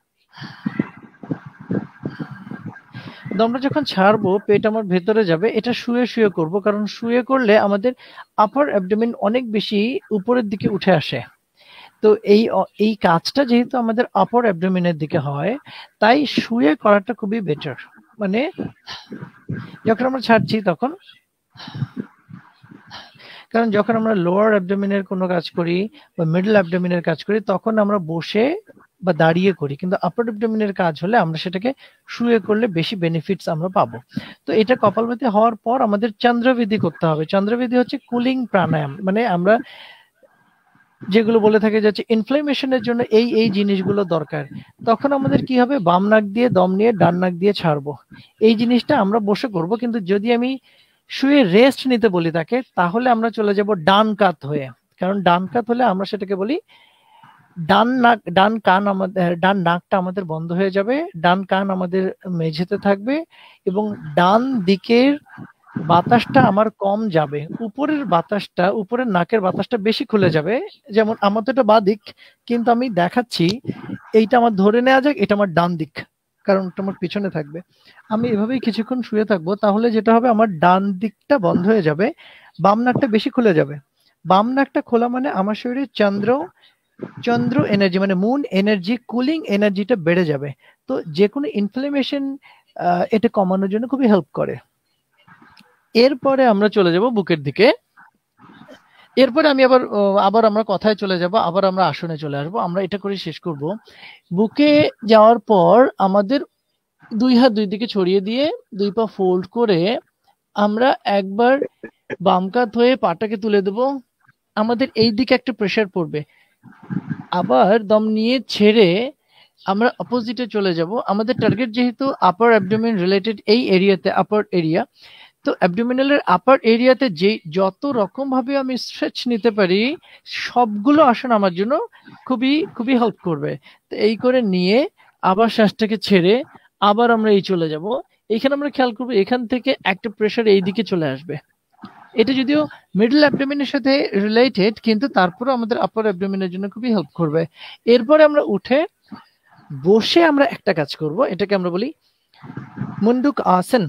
দমটা যখন ছাড়বো পেট আমার ভেতরে যাবে, এটা শুয়ে শুয়ে করব, কারণ শুয়ে করলে আমাদের আপার অ্যাবডোমেন অনেক বেশি উপরের দিকে উঠে আসে। তো এই এই কাজটা যেহেতু আমাদের আপার অ্যাবডোমেনের দিকে হয় তাই শুয়ে করাটা খুবই বেটার। মানে যখন আমরা ছাড়ছি তখন, কারণ যখন আমরা লোয়ার অ্যাবডোমেনের কোনো কাজ করি বা মিডল অ্যাবডোমেনের কাজ করি তখন আমরা বসে বা দাঁড়িয়ে করি, কিন্তু আপার অ্যাবডোমেনের কাজ হলে আমরা সেটাকে শুয়ে করলে বেশি বেনিফিটস আমরা পাবো। তো এটা কপালভাতি হওয়ার পর আমাদের চন্দ্রবিধি করতে হবে। চন্দ্রবিধি হচ্ছে কুলিং প্রাণায়াম, মানে আমরা যেগুলো বলে থাকে যাচ্ছে ইনফ্লামেশনের জন্য এই এই জিনিসগুলো দরকার। তখন আমাদের কি হবে, বাম নাক দিয়ে দম নিয়ে ডান নাক দিয়ে ছাড়বো। এই জিনিসটা আমরা বসে করব, কিন্তু যদি আমি শুয়ে রেস্ট নিতে বলি তাকে তাহলে আমরা চলে যাব ডান কাত হয়ে। কারণ ডান কাত হলে আমরা সেটাকে বলি ডান নাক, ডান কান আমাদের, ডান নাকটা আমাদের বন্ধ হয়ে যাবে, ডান কান আমাদের মেঝেতে থাকবে এবং ডান দিকের বাতাসটা আমার কম যাবে, উপরের বাতাসটা, উপরের নাকের বাতাসটা বেশি খুলে যাবে। যেমন আমার তো এটা বাঁ দিক, কিন্তু আমি দেখাচ্ছি এইটা আমার ধরে নেওয়া যাক এটা আমার ডান দিক, কারণ ওটা আমার পিছনে থাকবে। আমি এভাবেই কিছুক্ষণ শুয়ে থাকবো, তাহলে যেটা হবে আমার ডান দিকটা বন্ধ হয়ে যাবে, বাম নাকটা বেশি খুলে যাবে। বাম নাকটা খোলা মানে আমার শরীরে চন্দ্র চন্দ্র এনার্জি মানে মুন এনার্জি, কুলিং এনার্জিটা বেড়ে যাবে। তো যে কোনো ইনফ্লামেশন এটা কমানোর জন্য খুবই হেল্প করে। এরপরে আমরা চলে যাব বুকের দিকে। এরপরে আমি আবার আবার আমরা কথায় চলে যাব, আবার আমরা আসনে চলে আসবো। আমরা এটা করে শেষ করব। বুকে যাওয়ার পর আমাদের দুই হাত দুই দিকে ছড়িয়ে দিয়ে দুই পা ফোল্ড করে আমরা একবার বাম কাত হয়ে পাটাকে তুলে দেব। আমাদের এই দিকে একটা প্রেসার পড়বে, আবার দম নিয়ে ছেড়ে আমরা অপোজিটে চলে যাব। আমাদের টার্গেট যেহেতু আপার অ্যাবডোমেন রিলেটেড এই এরিয়াতে, আপার এরিয়া, তো অ্যাবডোমিনালের আপার এরিয়াতে যে যত রকম ভাবে আমি স্ট্রেচ নিতে পারি সবগুলো আসন আমার জন্য খুবই খুবই হেল্প করবে। তো এই করে নিয়ে আবার শ্বাসটাকে ছেড়ে আবার আমরা এই চলে যাব। এখানে আমরা খেয়াল করবো এখান থেকে একটা প্রেসার এই দিকে চলে আসবে। এটা যদিও মিডল অ্যাবডোমেনের সাথে রিলেটেড, কিন্তু তারপরে আমাদের আপার অ্যাবডোমেনের জন্য খুবই হেল্প করবে। এরপরে আমরা উঠে বসে আমরা একটা কাজ করব, এটাকে আমরা বলি মুন্ডুক আসন।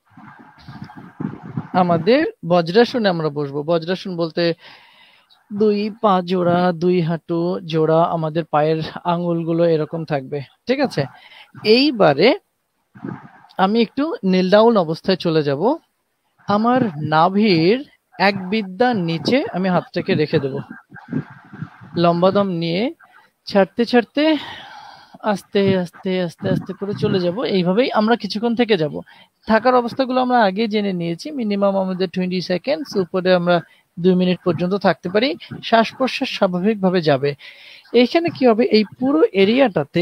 আমাদের বজ্রাসনে আমরা বসবো। বজ্রাসন বলতে দুই পা জোড়া, দুই হাঁটু জোড়া, আমাদের পায়ের আঙুলগুলো এরকম থাকবে, ঠিক আছে? এইবারে আমি একটু নীল ডাউন অবস্থায় চলে যাব। আমার নাভির এক বিদ্যা নিচে আমি হাতটাকে রেখে দেব, লম্বা দম নিয়ে ছাড়তে ছাড়তে আস্তে আস্তে আস্তে আস্তে করে চলে যাব। এইভাবেই আমরা কিছুক্ষণ থেকে যাব। থাকার অবস্থাগুলো আমরা আগে জেনে নিয়েছি। মিনিমাম আমাদের টোয়েন্টি সেকেন্ডস, উপরে আমরা দুই মিনিট পর্যন্ত থাকতে পারি। শ্বাস প্রশ্বাস স্বাভাবিকভাবে যাবে। এইখানে কি হবে, এই পুরো এরিয়াটাতে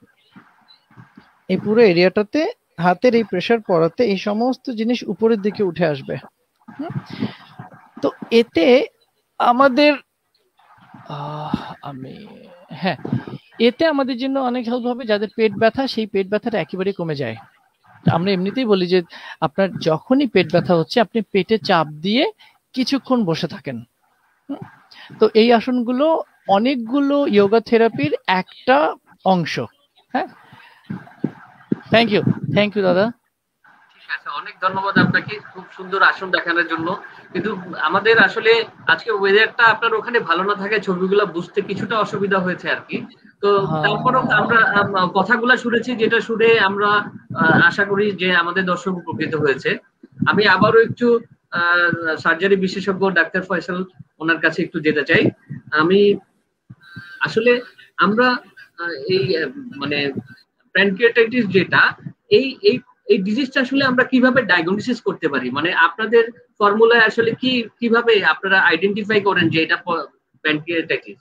এই পুরো এরিয়াটাতে হাতের এই প্রেসার পড়াতে এই সমস্ত জিনিস উপরের দিকে উঠে আসবে। তো এতে আমাদের আমি হ্যাঁ এতে আমাদের জন্য অনেক হেল্প হবে। যাদের পেট ব্যথা, সেই পেট ব্যথাটা একেবারে কমে যায়। আমরা এমনিতেই বলি যে আপনার যখনই পেট ব্যথা হচ্ছে আপনি পেটে চাপ দিয়ে কিছুক্ষণ বসে থাকেন। তো এই আসনগুলো অনেকগুলো যোগা থেরাপির একটা অংশ। হ্যাঁ, থ্যাংক ইউ থ্যাংক ইউ দাদা। ঠিক আছে, অনেক ধন্যবাদ আপনাকে খুব সুন্দর আসন দেখানোর জন্য। কিন্তু আমাদের আসলে আজকে ওয়েদারটা আপনার ওখানে ভালো না থাকে, ছবিগুলো বুঝতে কিছুটা অসুবিধা হয়েছে আর কি। তো তারপরও আমরা কথাগুলো শুনেছি, যেটা শুনে আমরা আশা করি যে আমাদের দর্শক উপকৃত হয়েছে। আমি আবারও একটু সার্জারি বিশেষজ্ঞ ডাক্তার ফয়সাল ওনার কাছে একটু যেতে চাই। আমি আসলে আমরা এই মানে প্যানক্রিয়াটাইটিস যেটা, এই এই এই ডিজিজটা আসলে আমরা কিভাবে ডায়াগনোসিস করতে পারি? মানে আপনাদের ফর্মুলায় আসলে কি কিভাবে আপনারা আইডেন্টিফাই করেন যে এটা প্যানক্রিয়াটাইটিস?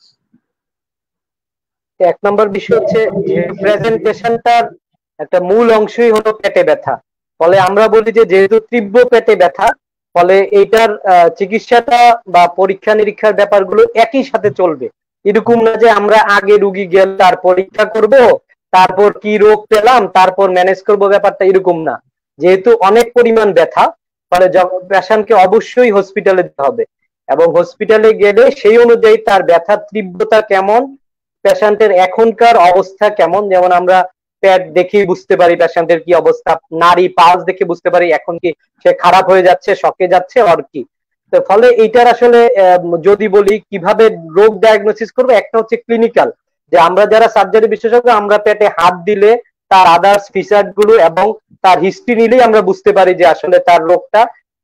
এক নম্বর বিষয় হচ্ছে যে প্রেজেন্টেশনটার একটা মূল অংশই হলো পেটে ব্যথা। ফলে আমরা বলি যে যেহেতু তীব্র পেটে ব্যথা, ফলে এইটার চিকিৎসাটা বা পরীক্ষা নিরীক্ষার ব্যাপারগুলো একই সাথে চলবে। এরকম না যে আমরা আগে রুগী গেল তার পরীক্ষা করব, তারপর কি রোগ পেলাম তারপর ম্যানেজ করব, ব্যাপারটা এরকম না। যেহেতু অনেক পরিমাণ ব্যথা, ফলে পেশেন্টকে অবশ্যই হসপিটালে যেতে হবে এবং হসপিটালে গেলে সেই অনুযায়ী তার ব্যথার তীব্রতা কেমন, পেশেন্টের এখনকার অবস্থা কেমন, যেমন আমরা পেট দেখে বুঝতে পারি পেশেন্টের কি অবস্থা, নাড়ি পালস দেখে বুঝতে পারি এখন কি সে খারাপ হয়ে যাচ্ছে, শকে যাচ্ছে আর কি। তো ফলে এইটার আসলে যদি বলি কিভাবে রোগ ডায়াগনোসিস করবো, একটা হচ্ছে ক্লিনিক্যাল, যে আমরা যারা সার্জারি বিশেষজ্ঞ আমরা পেটে হাত দিলে তার আদার্স ফিচার গুলো এবং তার হিস্ট্রি নিলেই আমরা বুঝতে পারি যে আসলে তার রোগটা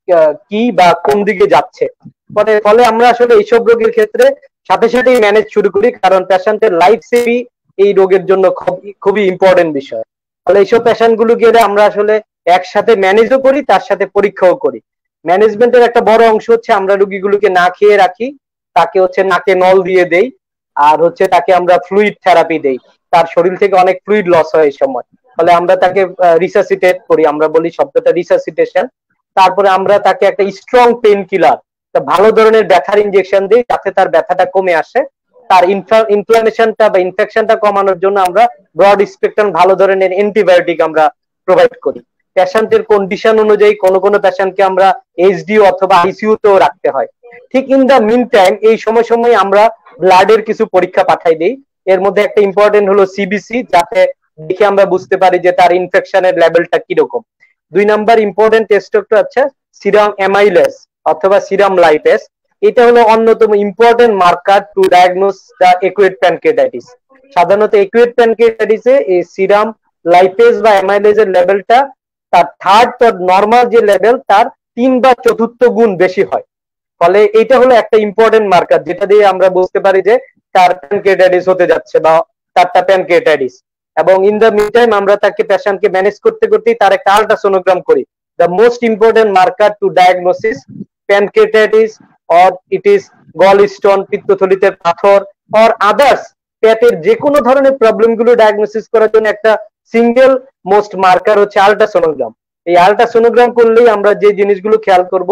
কি বা কোন দিকে যাচ্ছে। ফলে ফলে আমরা আসলে এইসব রোগের ক্ষেত্রে সাথে সাথেই ম্যানেজ শুরু করি, কারণ পেশেন্টের লাইফ সেভই এই রোগের জন্য খুবই ইম্পর্টেন্ট বিষয়। ফলে এইসব পেশেন্ট গুলো গেলে আমরা আসলে একসাথে ম্যানেজও করি, তার সাথে পরীক্ষাও করি। ম্যানেজমেন্টের একটা বড় অংশ হচ্ছে আমরা রোগীগুলোকে না খেয়ে রাখি, তাকে হচ্ছে নাকে নল দিয়ে দেই, আর হচ্ছে তাকে আমরা ফ্লুইড থেরাপি দেই। তার শরীর থেকে অনেক ফ্লুইড লস হয় এই সময়, ফলে আমরা তাকে রিসাসিটেট করি, আমরা বলি শব্দটা রিসাসিটেশন। তারপরে আমরা তাকে একটা স্ট্রং পেইন কিলার, ভালো ধরনের ব্যথার ইনজেকশন দিই যাতে তার ব্যথাটা কমে আসে। তার ইনফ্লামেশনটা বা ইনফেকশনটা কমানোর জন্য আমরা ব্রড স্পেকট্রাম ভালো ধরনের অ্যান্টিবায়োটিক আমরা প্রোভাইড করি। পেশেন্টের কন্ডিশন অনুযায়ী কোন কোন পেশেন্টকে আমরা এইচডিইউ অথবা আইসিইউ তেও রাখতে হয়। ঠিক ইন দা মিন টাইম এই সময় সময় আমরা ব্লাডের কিছু পরীক্ষা পাঠাই দেই। এর মধ্যে একটা ইম্পর্টেন্ট হলো সিবিসি, যাতে দেখে আমরা বুঝতে পারি যে তার ইনফেকশনের লেভেলটা কিরকম। দুই নাম্বার ইম্পর্টেন্ট টেস্ট একটা হচ্ছে সিরাম অ্যামাইলেজ অথবা সিরাম লাইপেজ। এটা হলো অন্যতম important marker to diagnose the acute pancreatitis. সাধারণত একুয়েট প্যানক্রিয়াটাইটিসে এই সিরাম লাইপেজ বা অ্যামাইলেজের লেভেলটা তার থার্ড তার নর্মাল যে লেভেল তার তিন বা চতুর্থ গুণ বেশি হয়। ফলে এটা হলো একটা ইম্পর্টেন্ট মার্কার, যেটা দিয়ে আমরা বুঝতে পারি যে তার প্যানক্রিয়াটাইটিস হতে যাচ্ছে বা তারটা প্যানক্রিয়াটাইটিস। এবং ইন দ্য মিন টাইম আমরা তাকে পেশেন্টকে ম্যানেজ করতে করতেই তার একটা আল্ট্রাসোনোগ্রাম করি। The most important marker to diagnosis pancreatitis or it is gall stone, পিত্তথলিতে পাথর অর আদার্স পেটের যে কোনো ধরনের প্রবলেম গুলো ডায়াগনোসিস করার জন্য একটা সিঙ্গেল মোস্ট মার্কার হচ্ছে আল্ট্রাসোনোগ্রাম। এই আল্ট্রাসোনোগ্রাম করলেই আমরা যে জিনিসগুলো খেয়াল করব,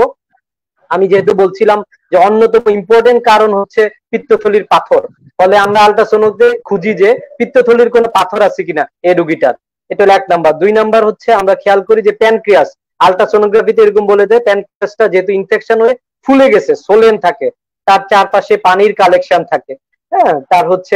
আমি যেহেতু বলছিলাম যে অন্যতম ইম্পর্টেন্ট কারণ হচ্ছে পিত্তথলির পাথর, ফলে আমরা আল্ট্রাসোনোতে খুঁজি যে পিত্তথলির কোনো পাথর আছে কিনা এই রোগীটার। এটা হলো এক নাম্বার। দুই নাম্বার হচ্ছে আমরা খেয়াল করি যে প্যানক্রিয়াস, আল্ট্রাসোনোগ্রাফিতে এরকম বলে দেয় প্যানক্রিয়াসটা যেহেতু ইনফেকশন হয়ে ফুলে গেছে, সোলেন থাকে, তার চারপাশে পানির কালেকশন থাকে, হ্যাঁ, তার হচ্ছে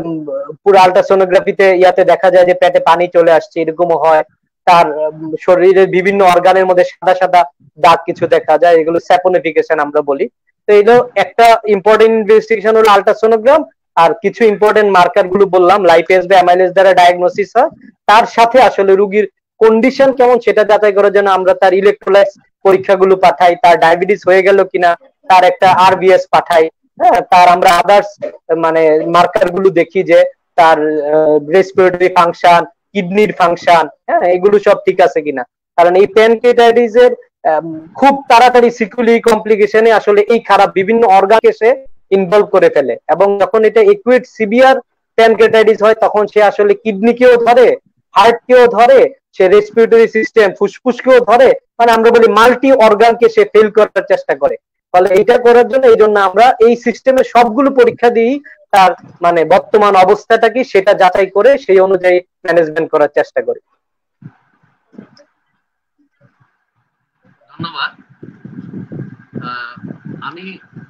পুরো আল্ট্রাসোনোগ্রাফিতে ইয়াতে দেখা যায় যে পেটে পানি চলে আসছে, এরকমও হয়। তার শরীরের বিভিন্ন অর্গানের মধ্যে সাদা সাদা দাগ কিছু দেখা যায়, এগুলো স্যাপোনিফিকেশন আমরা বলি। তো এগুলো একটা ইম্পর্টেন্ট ইনভেস্টিগেশন হলো আল্ট্রাসোনোগ্রাম। আর কিছু ইম্পর্টেন্ট মার্কার গুলো বললাম লাইপেজ বা অ্যামাইলেজ দ্বারা ডায়াগনোসিস হয়। তার সাথে আসলে রোগীর কন্ডিশন কেমন সেটা যাচাই করার জন্য আমরা তার ইলেকট্রোলাইট পরীক্ষাগুলো পাঠাই, তার ডায়াবেটিস হয়ে গেল কিনা, তার একটা আরবিএস পাঠাই, হ্যাঁ তার আমরা আদার্স মানে মার্কার গুলো দেখি যে তার রেসপিরেটরি ফাংশন, কিডনির ফাংশন, হ্যাঁ এগুলো সব ঠিক আছে কিনা। কারণ এই প্যানক্রিয়াটাইটিস এর খুব তাড়াতাড়ি সিকুলি কমপ্লিকেশনে আসলে এই খারাপ বিভিন্ন অর্গানকে সে ইনভলভ করে ফেলে, এবং যখন এটা একুয়েট সিভিয়ার প্যানক্রিয়াটাইটিস হয় তখন সে আসলে কিডনিকেও ধরে, হার্টকেও ধরে, সে রেসপিরেটরি সিস্টেম ফুসফুসকেও ধরে, মানে আমরা বলি মাল্টি অর্গানকে সে ফেল করার চেষ্টা করে। ফলে এইটা করার জন্য এই জন্য আমরা এই সিস্টেমে সবগুলো পরীক্ষা দিই, তার মানে বর্তমান অবস্থাটা কি সেটা যাচাই করে সেই অনুযায়ী ম্যানেজমেন্ট করার চেষ্টা করি। ধন্যবাদ। আমি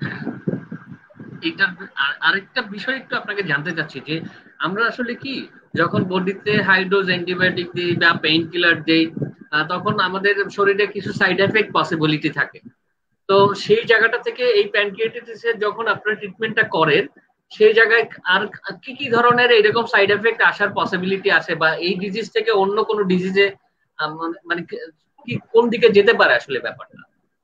এইটার আরেকটা বিষয় একটু আপনাকে জানতে চাচ্ছি যে আমরা আসলে কি যখন বডিতে হাই ডোজ অ্যান্টিবায়োটিক দিই বা পেইন কিলার দিই তখন আমাদের শরীরে কিছু সাইড এফেক্ট পসিবিলিটি থাকে। তো সেই জায়গাটা থেকে এই প্যানক্রিয়াটাইটিসের যখন আপনারা ট্রিটমেন্টটা করেন সেই জায়গায় আর কি কি ধরনের এরকম সাইড এফেক্ট আসার পসিবিলিটি আছে, বা এই ডিজিজ থেকে অন্য কোনো ডিজিজে মানে কি কোন দিকে যেতে পারে আসলে ব্যাপারটা?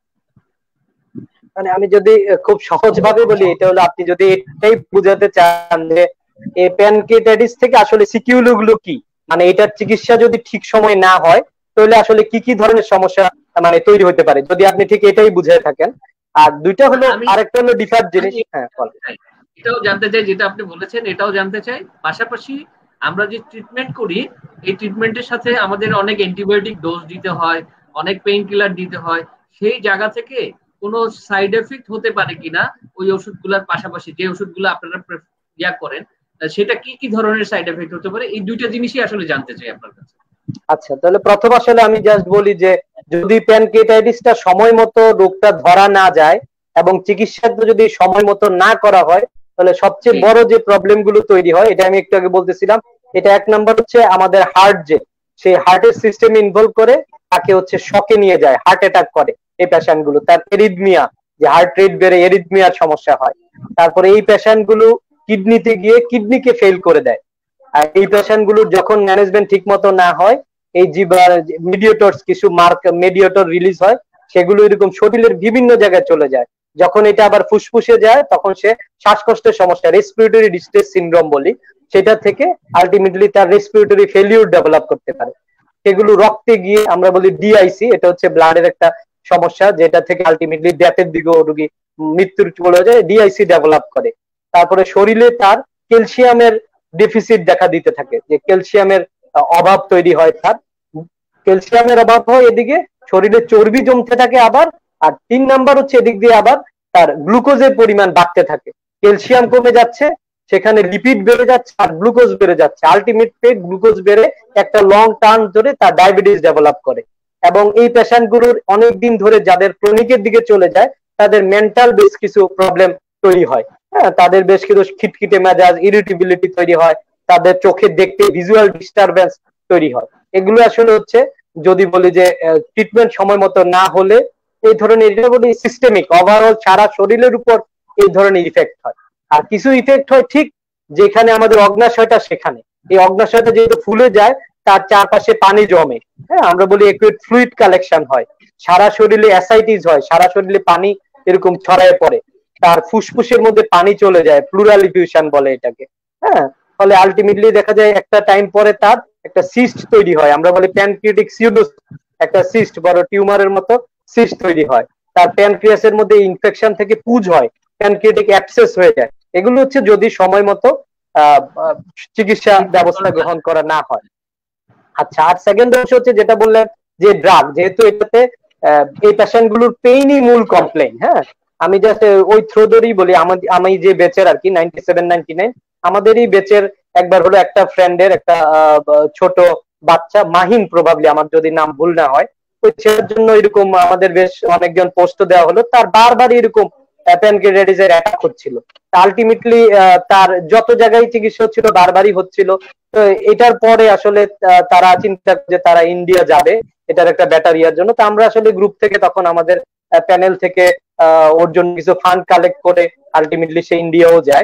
মানে আমি যদি খুব সহজ ভাবে বলি, এটা হলো আপনি যদি এটাই বুঝাতে চান যে এই প্যানক্রিয়াটাইটিস থেকে আসলে সিকিউল গুলো কি, মানে এটার চিকিৎসা যদি ঠিক সময় না হয় তাহলে আসলে কি কি ধরনের সমস্যা মানে তৈরি হতে পারে, যদি আপনি ঠিক এটাই বুঝে থাকেন। আর দুইটা হলো আরেকটা হলো ডিফার জিনিস। হ্যাঁ এটাও জানতে চাই যেটা আপনি বলেছেন, এটাও জানতে চাই। পাশাপাশি আমরা যে ট্রিটমেন্ট করি এই ট্রিটমেন্টের সাথে আমাদের অনেক অ্যান্টিবায়োটিক ডোজ দিতে হয়, অনেক পেইন কিলার দিতে হয়, সেই জায়গা থেকে কোনো সাইড এফেক্ট হতে পারে কিনা ওই ওষুধগুলোর পাশাপাশি যে ওষুধগুলো আপনারা ইয়া করেন সেটা কি কি ধরনের সাইড এফেক্ট হতে পারে, এই দুইটা জিনিসই আসলে জানতে চাই আপনার কাছে। আচ্ছা তাহলে প্রথম আসলে আমি জাস্ট বলি যে যদি প্যানক্রিয়াটাইটিসটা সময় মতো রোগটা ধরা না যায় এবং চিকিৎসা যদি সময় মতো না করা হয় তাহলে সবচেয়ে বড় যে প্রবলেম গুলো তৈরি হয়, এটা আমি একটু আগে বলতেছিলাম, এটা এক নম্বর হচ্ছে আমাদের হার্ট, যে সেই হার্টের সিস্টেম ইনভলভ করে তাকে হচ্ছে শকে নিয়ে যায়, হার্ট অ্যাটাক করে এই পেশেন্ট গুলো। তার এরিথমিয়া, যে হার্ট রেট বেড়ে এরিথমিয়ার সমস্যা হয়। তারপরে এই পেশেন্ট গুলো কিডনিতে গিয়ে কিডনিকে ফেল করে দেয়। আর এই পেশেন্ট গুলোর যখন ম্যানেজমেন্ট ঠিক মতো না হয় এই জিবার মিডিয়েটরস কিছু মার্ক মিডিয়েটর রিলিজ হয়, সেগুলো এরকম শরীরের বিভিন্ন জায়গায় চলে যায়। যখন এটা আবার ফুসফুসে যায় তখন সে শ্বাসকষ্টের সমস্যা, রেসপিরেটরি ডিস্ট্রেস সিনড্রোম বলি, সেটা থেকে আলটিমেটলি তার রেসপিরেটরি ফেলিউর ডেভেলপ করতে পারে। সেগুলো রক্তে গিয়ে আমরা বলি ডিআইসি, এটা হচ্ছে ব্লাডের একটা সমস্যা যেটা থেকে আলটিমেটলি ডেথের দিকেও রোগী মৃত্যুর চলে যায়, ডিআইসি ডেভেলপ করে। তারপরে শরীরে তার ক্যালসিয়ামের ডেফিসিট দেখা দিতে থাকে, যে ক্যালসিয়ামের অভাব তৈরি হয়, তার ক্যালসিয়ামের অভাব হয়, এদিকে শরীরে চর্বি জমতে থাকে আবার। আর তিন নাম্বার হচ্ছে এদিক দিয়ে আবার তার গ্লুকোজের পরিমাণ বাড়তে থাকে, ক্যালসিয়াম কমে যাচ্ছে, সেখানে লিপিড বেড়ে যাচ্ছে আর গ্লুকোজ বেড়ে যাচ্ছে, আলটিমেটলি গ্লুকোজ বেড়ে একটা লং টার্ম ধরে তার ডায়াবেটিস ডেভেলপ করে। এবং এই পেশেন্ট গুলোর অনেকদিন ধরে যাদের ক্রনিকের দিকে চলে যায় তাদের মেন্টাল বেশ কিছু প্রবলেম তৈরি হয়, হ্যাঁ তাদের বেশ কিছু খিটখিটে মেজাজ, ইরিটেবিলিটি তৈরি হয়, তাদের চোখে দেখতে ভিজুয়াল ডিস্টারবেন্স তৈরি হয়। এগুলো আসলে হচ্ছে যদি বলি যে ট্রিটমেন্ট সময় মতো না হলে এই ধরনের, এটা বলি সিস্টেমিক, ওভারঅল সারা শরীরের উপর এই ধরনের ইফেক্ট হয়। আর কিছু ইফেক্ট হয় ঠিক যেখানে আমাদের অগ্নাশয়টা, সেখানে এই অগ্নাশয়টা যেহেতু ফুলে যায় তার চারপাশে পানি জমে, হ্যাঁ আমরা বলি একুইড ফ্লুইড কালেকশন হয়, সারা শরীরে অ্যাসাইটিস হয়, সারা শরীরে পানি এরকম ছড়ায় পড়ে, তার ফুসফুসের মধ্যে পানি চলে যায়, প্লুরাল ইফিউশন বলে এটাকে, হ্যাঁ। ফলে আলটিমেটলি দেখা যায় একটা টাইম পরে তার একটা সিস্ট তৈরি হয়, আমরা বলি প্যানক্রিয়াটিক সিউডোসিস, একটা সিস্ট বড় টিউমারের মতো সিস্ট তৈরি হয়, তার প্যানক্রিয়াসের মধ্যে ইনফেকশন থেকে পুজ হয়, প্যানক্রিয়াটিক অ্যাবসেস হয়ে যায়। এগুলো হচ্ছে যদি সময় মতো চিকিৎসা ব্যবস্থা গ্রহণ করা না হয়। আচ্ছা, আর সেকেন্ড হচ্ছে যেটা বললেন যে ড্রাগ, যেহেতু এটাতে এই পেশেন্ট গুলোর পেইনই মূল কমপ্লেইন, হ্যাঁ আমি জাস্ট ওই থ্রো ধরেই বলি, আমি যে বেচের আর কি নাইনটি সেভেন নাইনটি নাইন আমাদেরই বেচের একবার হলো একটা ফ্রেন্ডের একটা ছোট বাচ্চা, মাহিন প্রবাবলি আমার যদি নাম ভুল না হয়, ওই ছেলের জন্য এরকম আমাদের বেশ অনেকজন পোস্ট দেওয়া হলো, তার বারবার এরকম প্যানক্রিয়াটাইটিসের অ্যাটাক হচ্ছিল। আলটিমেটলি তার যত জায়গায় চিকিৎসা হচ্ছিল বারবারই হচ্ছিল। তো এটার পরে আসলে তারা চিন্তা যে তারা ইন্ডিয়া যাবে এটার একটা বেটার ইয়ার জন্য। তো আমরা আসলে গ্রুপ থেকে তখন আমাদের প্যানেল থেকে ওর জন্য কিছু ফান্ড কালেক্ট করে আলটিমেটলি সে ইন্ডিয়াও যায়।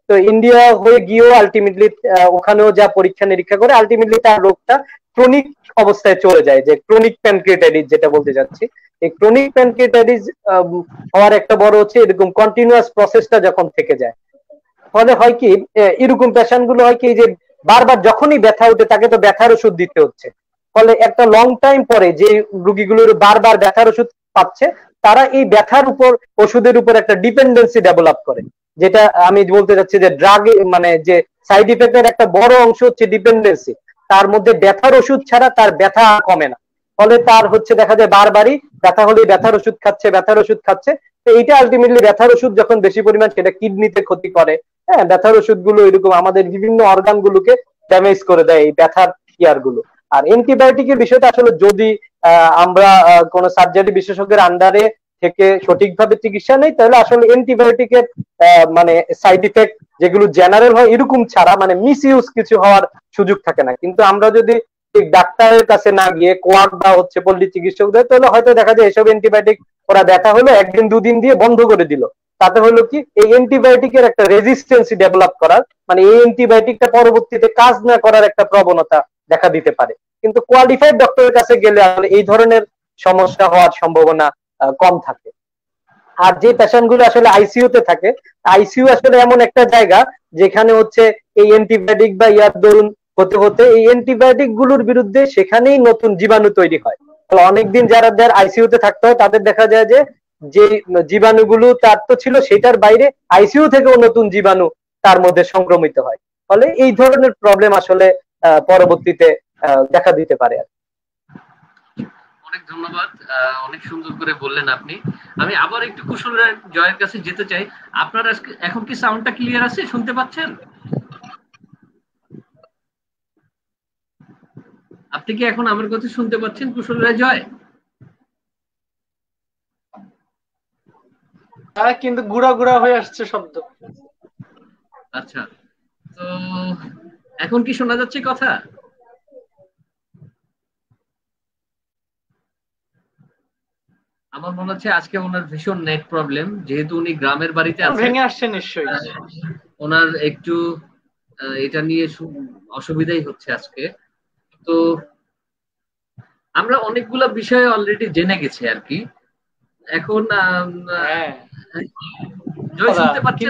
তো ইন্ডিয়া হয়ে গিয়েও আলটিমেটলি ওখানেও যা পরীক্ষা নিরীক্ষা করে আলটিমেটলি তার রোগটা ক্রনিক অবস্থায় চলে যায়, যে ক্রনিক প্যানক্রিয়াটাইটিস যেটা বলতে যাচ্ছি। এই ক্রনিক প্যানক্রিয়াটাইটিস হওয়ার একটা বড় হচ্ছে এরকম কন্টিনিউয়াস প্রসেসটা যখন থেকে যায়, ফলে হয় কি এরকম পেশেন্ট গুলো হয় কি যে বারবার যখনই ব্যথা উঠে তাকে তো ব্যথার ওষুধ দিতে হচ্ছে, ফলে একটা লং টাইম পরে যে রোগীগুলোর বারবার ব্যথার ওষুধ পাচ্ছে তারা এই ব্যথার উপর ওষুধের উপর একটা ডিপেন্ডেন্সি ডেভেলপ করে, যেটা আমি বলতে চাচ্ছি যে ড্রাগ মানে যে সাইড ইফেক্টের একটা বড় অংশ হচ্ছে ডিপেন্ডেন্সি। তার মধ্যে ব্যথার ওষুধ ছাড়া তার ব্যথা কমে না, ফলে তার হচ্ছে দেখা যায় বারবারই ব্যথা হলে ব্যথার ওষুধ খাচ্ছে ব্যথার ওষুধ খাচ্ছে। তো এইটা আলটিমেটলি ব্যথার ওষুধ যখন বেশি পরিমাণ সেটা কিডনিতে ক্ষতি করে। হ্যাঁ, ব্যথার ওষুধ গুলো এরকম আমাদের বিভিন্ন অর্গান গুলোকে ড্যামেজ করে দেয় এই ব্যথার ইয়ার গুলো। আর অ্যান্টিবায়োটিকের বিষয়টা আসলে যদি আমরা কোন সার্জারি বিশেষজ্ঞের আন্ডারে থেকে সঠিকভাবে চিকিৎসা নেই তাহলে আসলে অ্যান্টিবায়োটিকের মানে সাইড ইফেক্ট যেগুলো জেনারেল হয় এরকম ছাড়া মানে মিস ইউজ কিছু হওয়ার সুযোগ থাকে না। কিন্তু আমরা যদি ডাক্তারের কাছে না গিয়ে কোয়াক বা হচ্ছে পল্লী চিকিৎসকদের তাহলে হয়তো দেখা যায় এসব অ্যান্টিবায়োটিক ওরা ব্যথা হলো একদিন দুদিন দিয়ে বন্ধ করে দিল, তাতে হলো কি এই অ্যান্টিবায়োটিকের একটা রেজিস্ট্যান্সি ডেভেলপ করার মানে এই অ্যান্টিবায়োটিকটা পরবর্তীতে কাজ না করার একটা প্রবণতা দেখা দিতে পারে। কিন্তু কোয়ালিফাইড ডক্টরের কাছে গেলে এই ধরনের সমস্যা হওয়ার সম্ভাবনা কম থাকে। আর যে পেশেন্ট গুলো আসলে আইসিইউ তে থাকে, আইসিইউ আসলে এমন একটা জায়গা যেখানে হচ্ছে এই অ্যান্টিবায়োটিক বা ইয়ার দরুন হতে হতে এই অ্যান্টিবায়োটিক গুলোর বিরুদ্ধে সেখানেই নতুন জীবাণু তৈরি হয়। অনেকদিন যারা যারা আইসিইউ তে থাকতে হয় তাদের দেখা যায় যে যে জীবাণুগুলো তার তো ছিল সেটার বাইরে আইসিইউ থেকেও নতুন জীবাণু তার মধ্যে সংক্রমিত হয়, ফলে এই ধরনের প্রবলেম আসলে পরবর্তীতে দেখা দিতে পারে। অনেক ধন্যবাদ, অনেক সুন্দর করে বললেন আপনি। আমি আবার একটু কুশল জয়ের কাছে যেতে চাই। আপনার এখন কি সাউন্ডটা ক্লিয়ার আছে, শুনতে পাচ্ছেন? আপনি কি এখন আমার কথা শুনতে পাচ্ছেন কুশল রায় জয়? হ্যাঁ, কিন্তু গুড়া গুড়া হয়ে আসছে শব্দ। আচ্ছা, তো এখন কি শোনা যাচ্ছে কথা? আমার মনে হচ্ছে আজকে ওনার ভীষণ নেট প্রবলেম, যেহেতু উনি গ্রামের বাড়িতে আছেন, ভেঙে আসছে নিশ্চয়ই। ওনার একটু এটা নিয়ে অসুবিধাই হচ্ছে আজকে। তো আমরা অনেকগুলো বিষয় অলরেডি জেনে গেছি আর কি। এখন জয় শুনতে পাচ্ছেন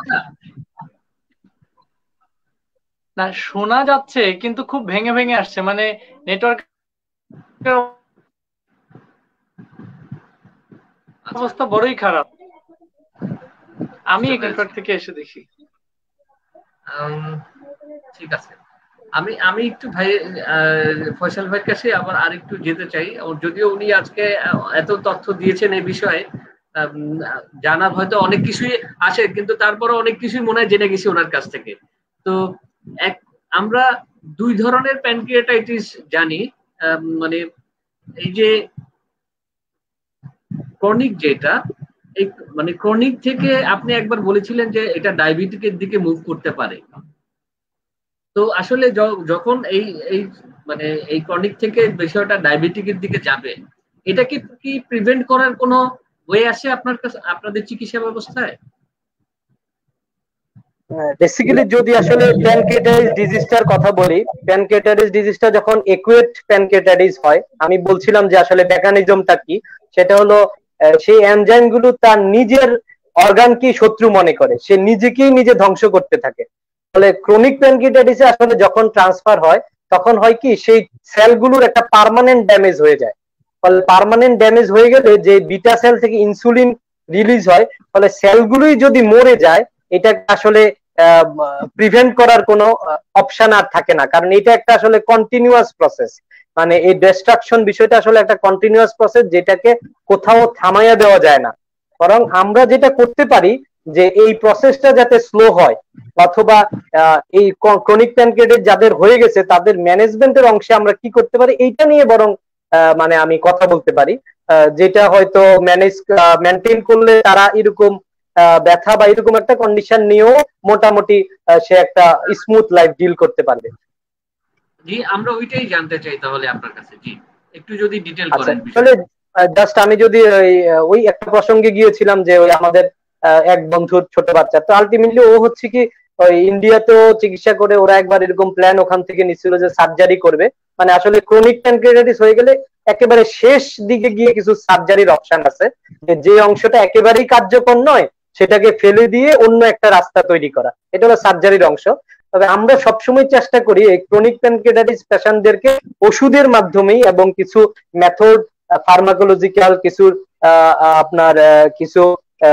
না? শোনা যাচ্ছে কিন্তু খুব ভেঙে ভেঙে আসছে, মানে নেটওয়ার্ক অবস্থা বড়ই খারাপ। আমি নেটওয়ার্ক থেকে এসে দেখি। ঠিক আছে, আমি আমি একটু ভাই ফয়সাল ভাইয়ের কাছে আবার আরেকটু যেতে চাই। যদিও উনি আজকে এত তথ্য দিয়েছেন এই বিষয়ে, জানার হয়তো অনেক কিছুই আছে, কিন্তু তারপরে অনেক কিছুই মনে হয় জেনে গেছি ওনার কাছ থেকে। তো এক আমরা দুই ধরনের প্যানক্রিয়াটাইটিস জানি, মানে এই যে ক্রনিক যেটা, এই মানে ক্রনিক থেকে আপনি একবার বলেছিলেন যে এটা ডায়াবেটিকের দিকে মুভ করতে পারে। তো আসলে যখন এই এই মানে এই ক্রনিক থেকে বিষয়টা ডায়াবেটিকের দিকে যাবে, এটাকে কি প্রিভেন্ট করার কোনো ওয়ে আছে আপনার কাছে, আপনাদের চিকিৎসা ব্যবস্থায়? বেসিক্যালি যদি আসলে প্যানক্রিয়াটাইটিস ডিজিজটার কথা বলি, প্যানক্রিয়াটাইটিস ডিজিজটা যখন একুয়েট প্যানক্রিয়াটাইটিস হয়, আমি বলছিলাম যে আসলে মেকানিজমটা কি, সেটা হলো সেই এনজাইম গুলো তার নিজের অর্গানকে শত্রু মনে করে, সে নিজেকেই নিজে ধ্বংস করতে থাকে। ফলে ক্রনিক প্যানক্রিয়াটাইটিসে আসলে যখন ট্রান্সফার হয় তখন হয় কি সেই সেলগুলোর একটা পার্মানেন্ট ড্যামেজ হয়ে যায়। ফলে পার্মানেন্ট ড্যামেজ হয়ে গেলে যে বিটা সেল থেকে ইনসুলিন রিলিজ হয়, ফলে সেলগুলোই যদি মরে যায় এটা আসলে প্রিভেন্ট করার কোনো অপশন আর থাকে না, কারণ এটা একটা আসলে কন্টিনিউয়াস প্রসেস। মানে এই ডিস্ট্রাকশন বিষয়টা আসলে একটা কন্টিনিউয়াস প্রসেস, যেটাকে কোথাও থামাইয়া দেওয়া যায় না। বরং আমরা যেটা করতে পারি যে এই প্রসেসটা যাতে স্লো হয়, অথবা এই ক্রনিক প্যানক্রিয়াটাইটিস যাদের হয়ে গেছে তাদের ম্যানেজমেন্টের অংশে আমরা কি করতে পারি এইটা নিয়ে বরং মানে আমি কথা বলতে পারি, যেটা হয়তো ম্যানেজ মেনটেন করলে তারা এরকম ব্যথা বা এরকম একটা কন্ডিশন নিয়েও মোটামুটি সে একটা স্মুথ লাইফ ডিল করতে পারবে। জি, আমরা ওইটাই জানতে চাই তাহলে আপনার কাছে। জি, একটু যদি ডিটেইল করেন। তাহলে জাস্ট আমি যদি ওই একটা প্রসঙ্গে গিয়েছিলাম যে ওই আমাদের এক বন্ধুর ছোট বাচ্চা, তো আলটিমেটলি ও হচ্ছে কি ওই ইন্ডিয়াতেও চিকিৎসা করে ওরা একবার এরকম প্ল্যান ওখান থেকে নিছিল যে সার্জারি করবে, মানে আসলে ক্রনিক প্যানক্রিয়াটাইটিস হয়ে গেলে একেবারে শেষ দিকে গিয়ে কিছু সার্জারির অপশন আছে, যে যে অংশটা একেবারেই কার্যকর নয় সেটাকে ফেলে দিয়ে অন্য একটা রাস্তা তৈরি করা, এটা হলো সার্জারির অংশ। তবে আমরা সবসময় চেষ্টা করি এই ক্রনিক প্যানক্রিয়াটাইটিস পেশেন্টদেরকে ওষুধের মাধ্যমেই এবং কিছু মেথড ফার্মাকোলজিক্যাল কিছু আপনার কিছু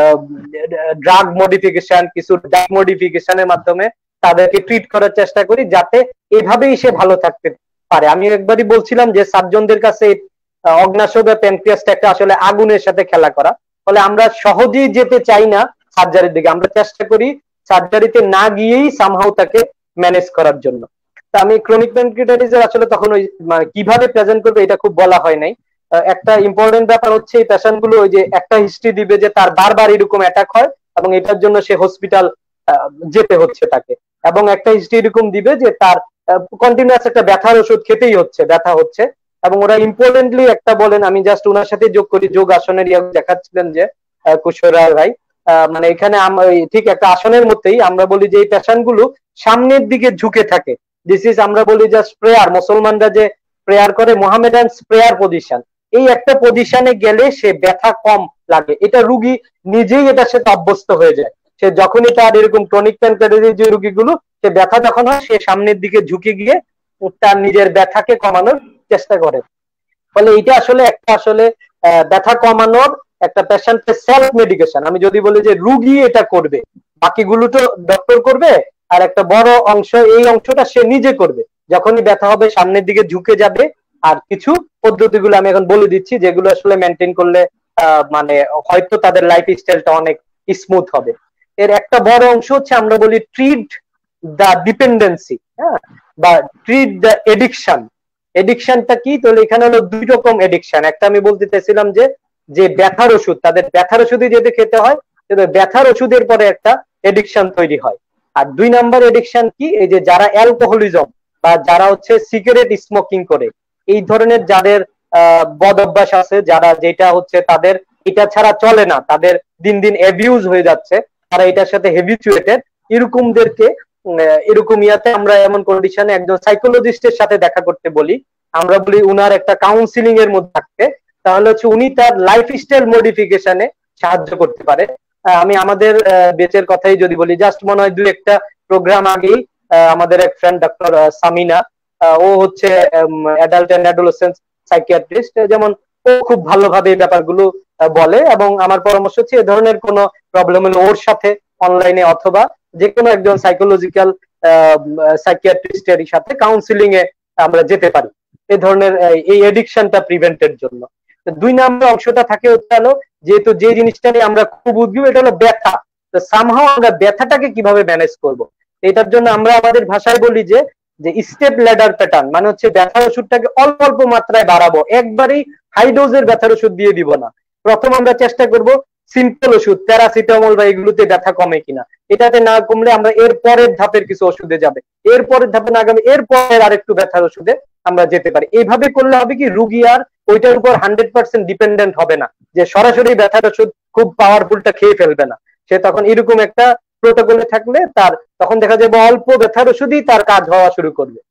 ড্রাগ মডিফিকেশন কিছু ডায়েট মডিফিকেশনের মাধ্যমে তাদেরকে ট্রিট করার চেষ্টা করি যাতে এভাবেই সে ভালো থাকতে পারে। আমি একবারই বলছিলাম যে সার্জনদের কাছে অগ্ন্যাশয় বা প্যানক্রিয়াসটা একটা আসলে আগুনের সাথে খেলা করা, ফলে আমরা সহজেই যেতে চাই না সার্জারির দিকে, আমরা চেষ্টা করি সার্জারিতে না গিয়েই সামহাউ তাকে ম্যানেজ করার জন্য। তা আমি ক্রনিক প্যানক্রিয়াটাইটিসের আসলে তখন ওই কিভাবে প্রেজেন্ট করবে এটা খুব বলা হয় নাই। একটা ইম্পর্টেন্ট ব্যাপার হচ্ছে এই পেশেন্ট গুলো ওই যে একটা হিস্ট্রি দিবে যে তার বারবার এরকম অ্যাটাক হয় এবং এটার জন্য সে হসপিটাল যেতে হচ্ছে তাকে, এবং একটা হিস্ট্রি এরকম দিবে যে তার কন্টিনিউয়াস একটা ব্যথার ওষুধ খেতেই হচ্ছে, ব্যথা হচ্ছে। এবং ওরা ইম্পর্টেন্টলি একটা বলেন, আমি জাস্ট ওনার সাথে যোগ করি, যোগ আসনের ইয়া দেখাচ্ছিলেন যে কুশোর রায় ভাই, মানে এখানে ঠিক একটা আসনের মধ্যেই আমরা বলি যে এই পেশেন্ট গুলো সামনের দিকে ঝুঁকে থাকে, দিস ইজ আমরা বলি জাস্ট প্রেয়ার, মুসলমানরা যে প্রেয়ার করে মোহামেডান প্রেয়ার পজিশন, এই একটা পজিশনে গেলে সে ব্যথা কম লাগে, এটা রুগী নিজেই এটার সাথে অভ্যস্ত হয়ে যায়। সে যখনই তার এরকম ক্রনিক প্যানক্রিয়াটাইটিস যে রুগীগুলো সে ব্যথা যখন হয় সে সামনের দিকে ঝুঁকে গিয়ে তার নিজের ব্যথাকে কমানোর চেষ্টা করে। ফলে এটা আসলে একটা আসলে ব্যথা কমানোর একটা পেশেন্টের সেলফ মেডিকেশন। আমি যদি বলি যে রুগী এটা করবে, বাকিগুলো তো ডক্টর করবে, আর একটা বড় অংশ এই অংশটা সে নিজে করবে। যখনই ব্যথা হবে সামনের দিকে ঝুঁকে যাবে, আর কিছু পদ্ধতিগুলো আমি এখন বলে দিচ্ছি যেগুলো আসলে মেনটেন করলে মানে হয়তো তাদের লাইফ স্টাইলটা অনেক স্মুথ হবে। এর একটা বড় অংশ হচ্ছে আমরা বলি ট্রিট দ্য ডিপেন্ডেন্সি, হ্যাঁ, বা ট্রিট দ্য এডিকশন। এডিকশনটা কি? তাহলে এখানে হলো দুই রকম এডিকশন। একটা আমি বলতে চাইছিলাম যে যে ব্যথার ওষুধ, তাদের ব্যথার ওষুধই যদি খেতে হয়, ব্যথার ওষুধের পরে একটা এডিকশন তৈরি হয়। আর দুই নাম্বার এডিকশন কি? এই যে যারা অ্যালকোহলিজম বা যারা হচ্ছে সিগারেট স্মোকিং করে, এই ধরনের যাদের বদ অভ্যাস আছে, যারা যেটা হচ্ছে তাদের এটা ছাড়া চলে না, তাদের দিন দিন অ্যাবিউজ হয়ে যাচ্ছে, তারা এটার সাথে হেবিচুয়েটেড, এরকমদেরকে এরকম ইয়াতে আমরা এমন কন্ডিশনে একজন সাইকোলজিস্টের সাথে দেখা করতে বলি। আমরা বলি উনার একটা কাউন্সিলিং এর মধ্যে থাকতে, তাহলে হচ্ছে উনি তার লাইফস্টাইল মডিফিকেশনে সাহায্য করতে পারে। আমি আমাদের বেচের কথাই যদি বলি, জাস্ট মনে হয় দুই একটা প্রোগ্রাম আগেই আমাদের এক ফ্রেন্ড ডক্টর সামিনা, ও হচ্ছে অ্যাডাল্ট এন্ড অ্যাডোলেসেন্স সাইকিয়াট্রিস্ট, যেমন ও খুব ভালোভাবে এই ব্যাপারগুলো বলে, এবং আমার পরামর্শ হচ্ছে এ ধরনের কোনো প্রবলেম হলে ওর সাথে অনলাইনে অথবা যে কোনো একজন সাইকোলজিক্যাল সাইকিয়াট্রিস্টের সাথে কাউন্সিলিং এ আমরা যেতে পারি এই ধরনের এই এডিকশনটা প্রিভেন্টের জন্য। দুই নম্বর অংশটা থাকে হচ্ছে হলো, যেহেতু যে জিনিসটা নিয়ে আমরা খুব উদ্গ্রীব, এটা হলো ব্যথা। তো সামহাও আমরা ব্যথাটাকে কিভাবে ম্যানেজ করব, এটার জন্য আমরা আমাদের ভাষায় বলি যে যে স্টেপ ল্যাডার প্যাটার্ন, মানে হচ্ছে ব্যথার ওষুধটাকে অল্প অল্প মাত্রায় বাড়াবো, একবারেই হাই ডোজের ব্যথার ওষুধ দিয়ে দিব না। প্রথম আমরা চেষ্টা করব সিম্পল ওষুধ, প্যারাসিটামল বা এগুলোতে ব্যথা কমে কিনা, এটাতে না কমলে আমরা এর পরের ধাপের কিছু ওষুধে যাবে, এর পরের ধাপে না গেলে এর পরের আরেকটু ব্যথার ওষুধে আমরা যেতে পারি। এইভাবে করলে হবে কি, রুগী আর ওইটার উপর হান্ড্রেড পার্সেন্ট ডিপেন্ডেন্ট হবে না, যে সরাসরি ব্যথার ওষুধ খুব পাওয়ারফুলটা খেয়ে ফেলবে না। সে তখন এরকম একটা প্রোটোকলে থাকলে তার তখন দেখা যাবে অল্প ব্যথার ওষুধই তার কাজ হওয়া শুরু করবে।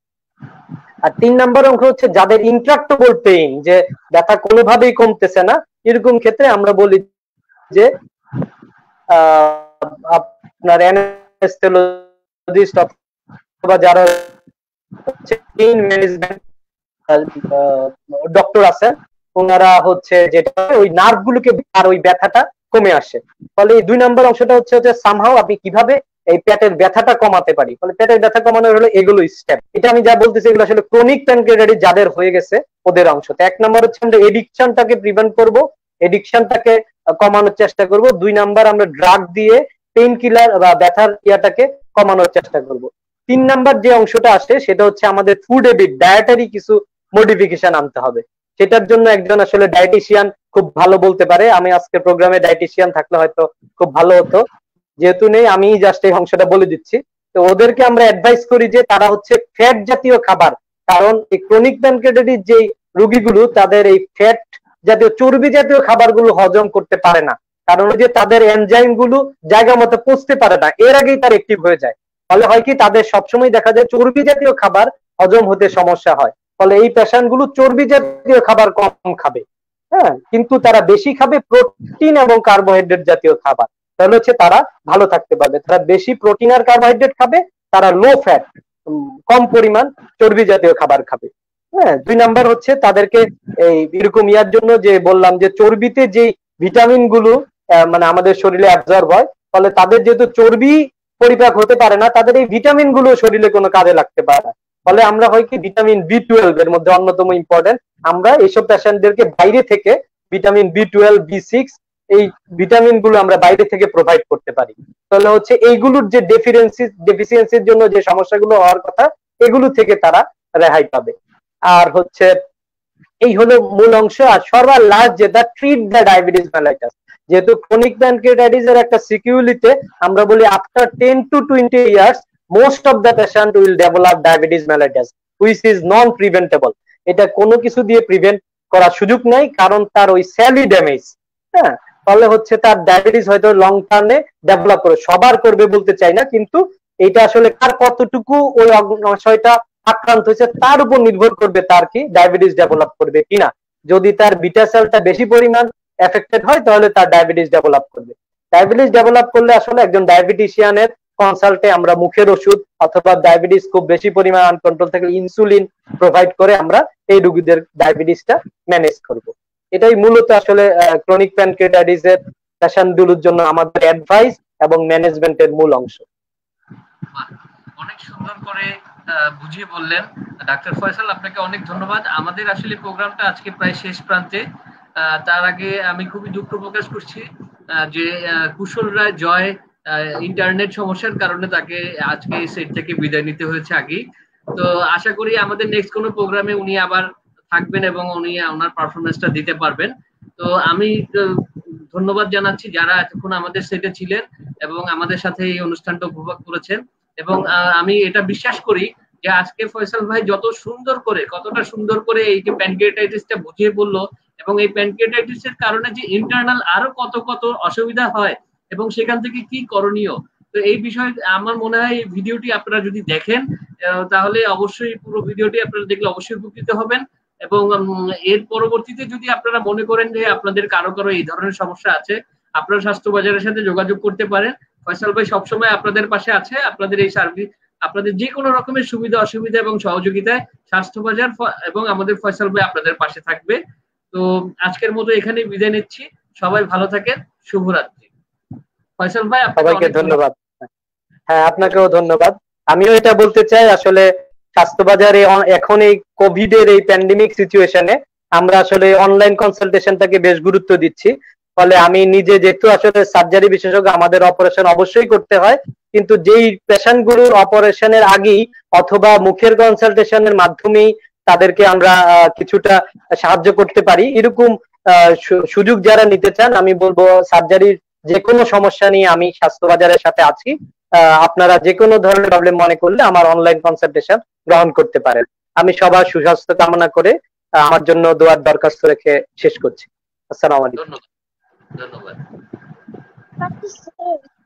আর তিন নাম্বার অংশ হচ্ছে যাদের ইন্ট্রাক্টেবল পেইন, যে ব্যথা কোনোভাবেই কমতেছে না, এরকম ক্ষেত্রে আমরা বলি যে আপনার অ্যানেস্থেসিওলজিস্ট অথবা যারা পেইন ম্যানেজমেন্ট ডক্টর আছে, ওনারা হচ্ছে যেটা ওই নার্ভ গুলোকে আর ওই ব্যথাটা কমে আসে। ফলে এই দুই নম্বর অংশটা হচ্ছে হচ্ছে সামহাও আপনি কিভাবে এই পেটের ব্যথাটা কমাতে পারি। ফলে পেটের ব্যথা কমানোর হলো এগুলো স্টেপ। এটা আমি যা বলতেছি এগুলো আসলে ক্রনিক প্যানক্রিয়াটাইটিস যাদের হয়ে গেছে ওদের অংশ। তো এক নম্বর হচ্ছে আমরা এডিকশনটাকে প্রিভেন্ট করব, এডিকশনটাকে কমানোর চেষ্টা করব। দুই নাম্বার আমরা ড্রাগ দিয়ে পেইন কিলার বা ব্যথার ইয়াটাকে কমানোর চেষ্টা করব। তিন নাম্বার যে অংশটা আসে সেটা হচ্ছে আমাদের ফুড হ্যাবিট, ডায়েটারি কিছু মডিফিকেশন আনতে হবে। সেটার জন্য একজন আসলে ডায়েটিশিয়ান খুব ভালো বলতে পারে। আমি আজকে প্রোগ্রামে ডায়েটিশিয়ান থাকলে হয়তো খুব ভালো হতো, যেহেতু নেই আমি জাস্ট এই অংশটা বলে দিচ্ছি। তো ওদেরকে আমরা অ্যাডভাইস করি যে তারা হচ্ছে ফ্যাট জাতীয় খাবার, কারণ এই ক্রনিক প্যানক্রিয়াটাইটিস যে রোগীগুলো তাদের এই ফ্যাট জাতীয় চর্বি জাতীয় খাবারগুলো হজম করতে পারে না, কারণ ওই যে তাদের এনজাইম গুলো জায়গা মতো পৌঁছতে পারে না, এর আগেই তার অ্যাক্টিভ হয়ে যায়। ফলে হয় কি তাদের সবসময় দেখা যায় চর্বি জাতীয় খাবার হজম হতে সমস্যা হয়, ফলে এই পেশেন্ট গুলো চর্বি জাতীয় খাবার কম খাবে, হ্যাঁ, কিন্তু তারা বেশি খাবে প্রোটিন এবং কার্বোহাইড্রেট জাতীয় খাবার, তাহলে হচ্ছে তারা ভালো থাকতে পারবে। তারা বেশি প্রোটিন আর কার্বোহাইড্রেট খাবে, তারা লো ফ্যাট কম পরিমাণ চর্বি জাতীয় খাবার খাবে। হ্যাঁ, দুই নাম্বার হচ্ছে তাদেরকে এই এরকম ইয়ার জন্য যে বললাম যে চর্বিতে যে ভিটামিন গুলো মানে আমাদের শরীরে অ্যাবজর্ব হয়, ফলে তাদের যেহেতু চর্বি পরিপাক হতে পারে না, তাদের এই ভিটামিন গুলো শরীরে কোনো কাজে লাগতে পারে না। ফলে আমরা হয় কি ভিটামিন বি টুয়েলভ এর মধ্যে অন্যতম ইম্পর্টেন্ট, আমরা এইসব পেশেন্টদেরকে বাইরে থেকে vitamin B twelve B six এই ভিটামিন গুলো আমরা বাইরে থেকে প্রোভাইড করতে পারি। তাহলে হচ্ছে এইগুলোর যে ডেফিসিয়েন্সি ডেফিসিয়েন্সির জন্য যে সমস্যাগুলো হওয়ার কথা এগুলো থেকে তারা রেহাই পাবে। আর হচ্ছে এই হলো মূল অংশ। আর সর্বার লাস্ট যেটা ট্রিট দ্য ডায়াবেটিস মেলাইটাস, যেহেতু ক্রনিক প্যানক্রিয়াটাইটিস এর একটা সিকিউরিটি আমরা বলি after ten to twenty years most of the patient will develop diabetes mellitus which is non preventable. এটা কোনো কিছু দিয়ে প্রিভেন্ট করার সুযোগ নাই, কারণ তার ওই সেলই ড্যামেজ। হ্যাঁ, ফলে হচ্ছে তার ডায়াবেটিস হয়তো লং টার্মে ডেভেলপ করে, সবার করবে বলতে চাই না, কিন্তু এটা আসলে কার কতটুকু ওই বিষয়টা আক্রান্ত হয়েছে তার উপর নির্ভর করবে তার কি ডায়াবেটিস ডেভেলপ করবে কিনা। যদি তার বিটা সেলটা বেশি পরিমাণ এফেক্টেড হয় তাহলে তার ডায়াবেটিস ডেভেলপ করবে। ডায়াবেটিস ডেভেলপ করলে আসলে একজন ডায়াবেটিশিয়ানের কনসাল্টে আমরা মুখের ওষুধ অথবা ডায়াবেটিস খুব বেশি পরিমাণ আনকন্ট্রোল থেকে ইনসুলিন প্রোভাইড করে আমরা এই রোগীদের ডায়াবেটিসটা ম্যানেজ করব। এটাই মূলত আসলে ক্রনিক প্যানক্রিয়াটাইটিস এর পেশেন্টগুলোর জন্য আমাদের অ্যাডভাইস এবং ম্যানেজমেন্টের মূল অংশ। অনেক সুন্দর করে বুঝিয়ে বললেন ডাক্তার ফয়সাল, আপনাকে অনেক ধন্যবাদ। আমাদের আসলে প্রোগ্রামটা আজকে প্রায় শেষ প্রান্তে। তার আগে আমি খুবই দুঃখ প্রকাশ করছি যে কুশল রায় জয় ইন্টারনেট সমস্যার কারণে তাকে আজকে এই সেট থেকে বিদায় নিতে হয়েছে আগেই। তো আশা করি আমাদের নেক্সট কোনো প্রোগ্রামে উনি আবার থাকবেন এবং উনি ওনার পারফরমেন্সটা দিতে পারবেন। তো আমি ধন্যবাদ জানাচ্ছি যারা এতক্ষণ আমাদের সেটে ছিলেন এবং আমাদের সাথে এই অনুষ্ঠানটা উপভোগ করেছেন। এবং আমি এটা বিশ্বাস করি যে আজকে ফয়সাল ভাই যত সুন্দর করে কতটা সুন্দর করে এই যে প্যানক্রিয়াটাইটিসটা বুঝিয়ে বললো এবং এই প্যানক্রিয়াটাইটিসের কারণে যে ইন্টারনাল আরো কত কত অসুবিধা হয় এবং সেখান থেকে কি করণীয়, তো এই বিষয়ে আমার মনে হয় এই ভিডিওটি আপনারা যদি দেখেন তাহলে অবশ্যই পুরো ভিডিওটি আপনারা দেখলে অবশ্যই উপকৃত হবেন। এবং এর পরবর্তীতে যদি আপনারা মনে করেন যে আপনাদের কারো কারো এই ধরনের সমস্যা আছে, আপনারা স্বাস্থ্য বাজারের সাথে যোগাযোগ করতে পারেন। ফয়সাল ভাই সবসময় আপনাদের পাশে আছে, আপনাদের এই সার্ভিস আপনাদের যে কোনো রকমের সুবিধা অসুবিধা এবং সহযোগিতায় স্বাস্থ্য বাজার এবং আমাদের ফয়সাল ভাই আপনাদের পাশে থাকবে। তো আজকের মতো এখানেই বিদায় নিচ্ছি, সবাই ভালো থাকেন, শুভরাত্রি। ফয়সাল ভাই সবাইকে ধন্যবাদ। হ্যাঁ, আপনাকেও ধন্যবাদ। আমিও এটা বলতে চাই আসলে স্বাস্থ্য বাজারে এখন এই কোভিড এর এই প্যান্ডেমিক সিচুয়েশনে আমরা আসলে অনলাইন কনসালটেশনটাকে বেশ গুরুত্ব দিচ্ছি। ফলে আমি নিজে যেহেতু আসলে সার্জারি বিশেষজ্ঞ, আমাদের অপারেশন অবশ্যই করতে হয়, কিন্তু যেই পেশেন্ট গুলোর অপারেশনের আগেই অথবা মুখের কনসালটেশনের মাধ্যমেই তাদেরকে আমরা কিছুটা সাহায্য করতে পারি, এরকম সুযোগ যারা নিতে চান আমি বলবো সার্জারির যে কোনো সমস্যা নিয়ে আমি স্বাস্থ্য বাজারের সাথে আছি। আপনারা যে কোনো ধরনের প্রবলেম মনে করলে আমার অনলাইন কনসালটেশন গ্রহণ করতে পারেন। আমি সবার সুস্বাস্থ্য কামনা করে আমার জন্য দোয়ার দরখাস্ত রেখে শেষ করছি। আসসালামু আলাইকুম। ধন্যবাদ। ধন্যবাদ।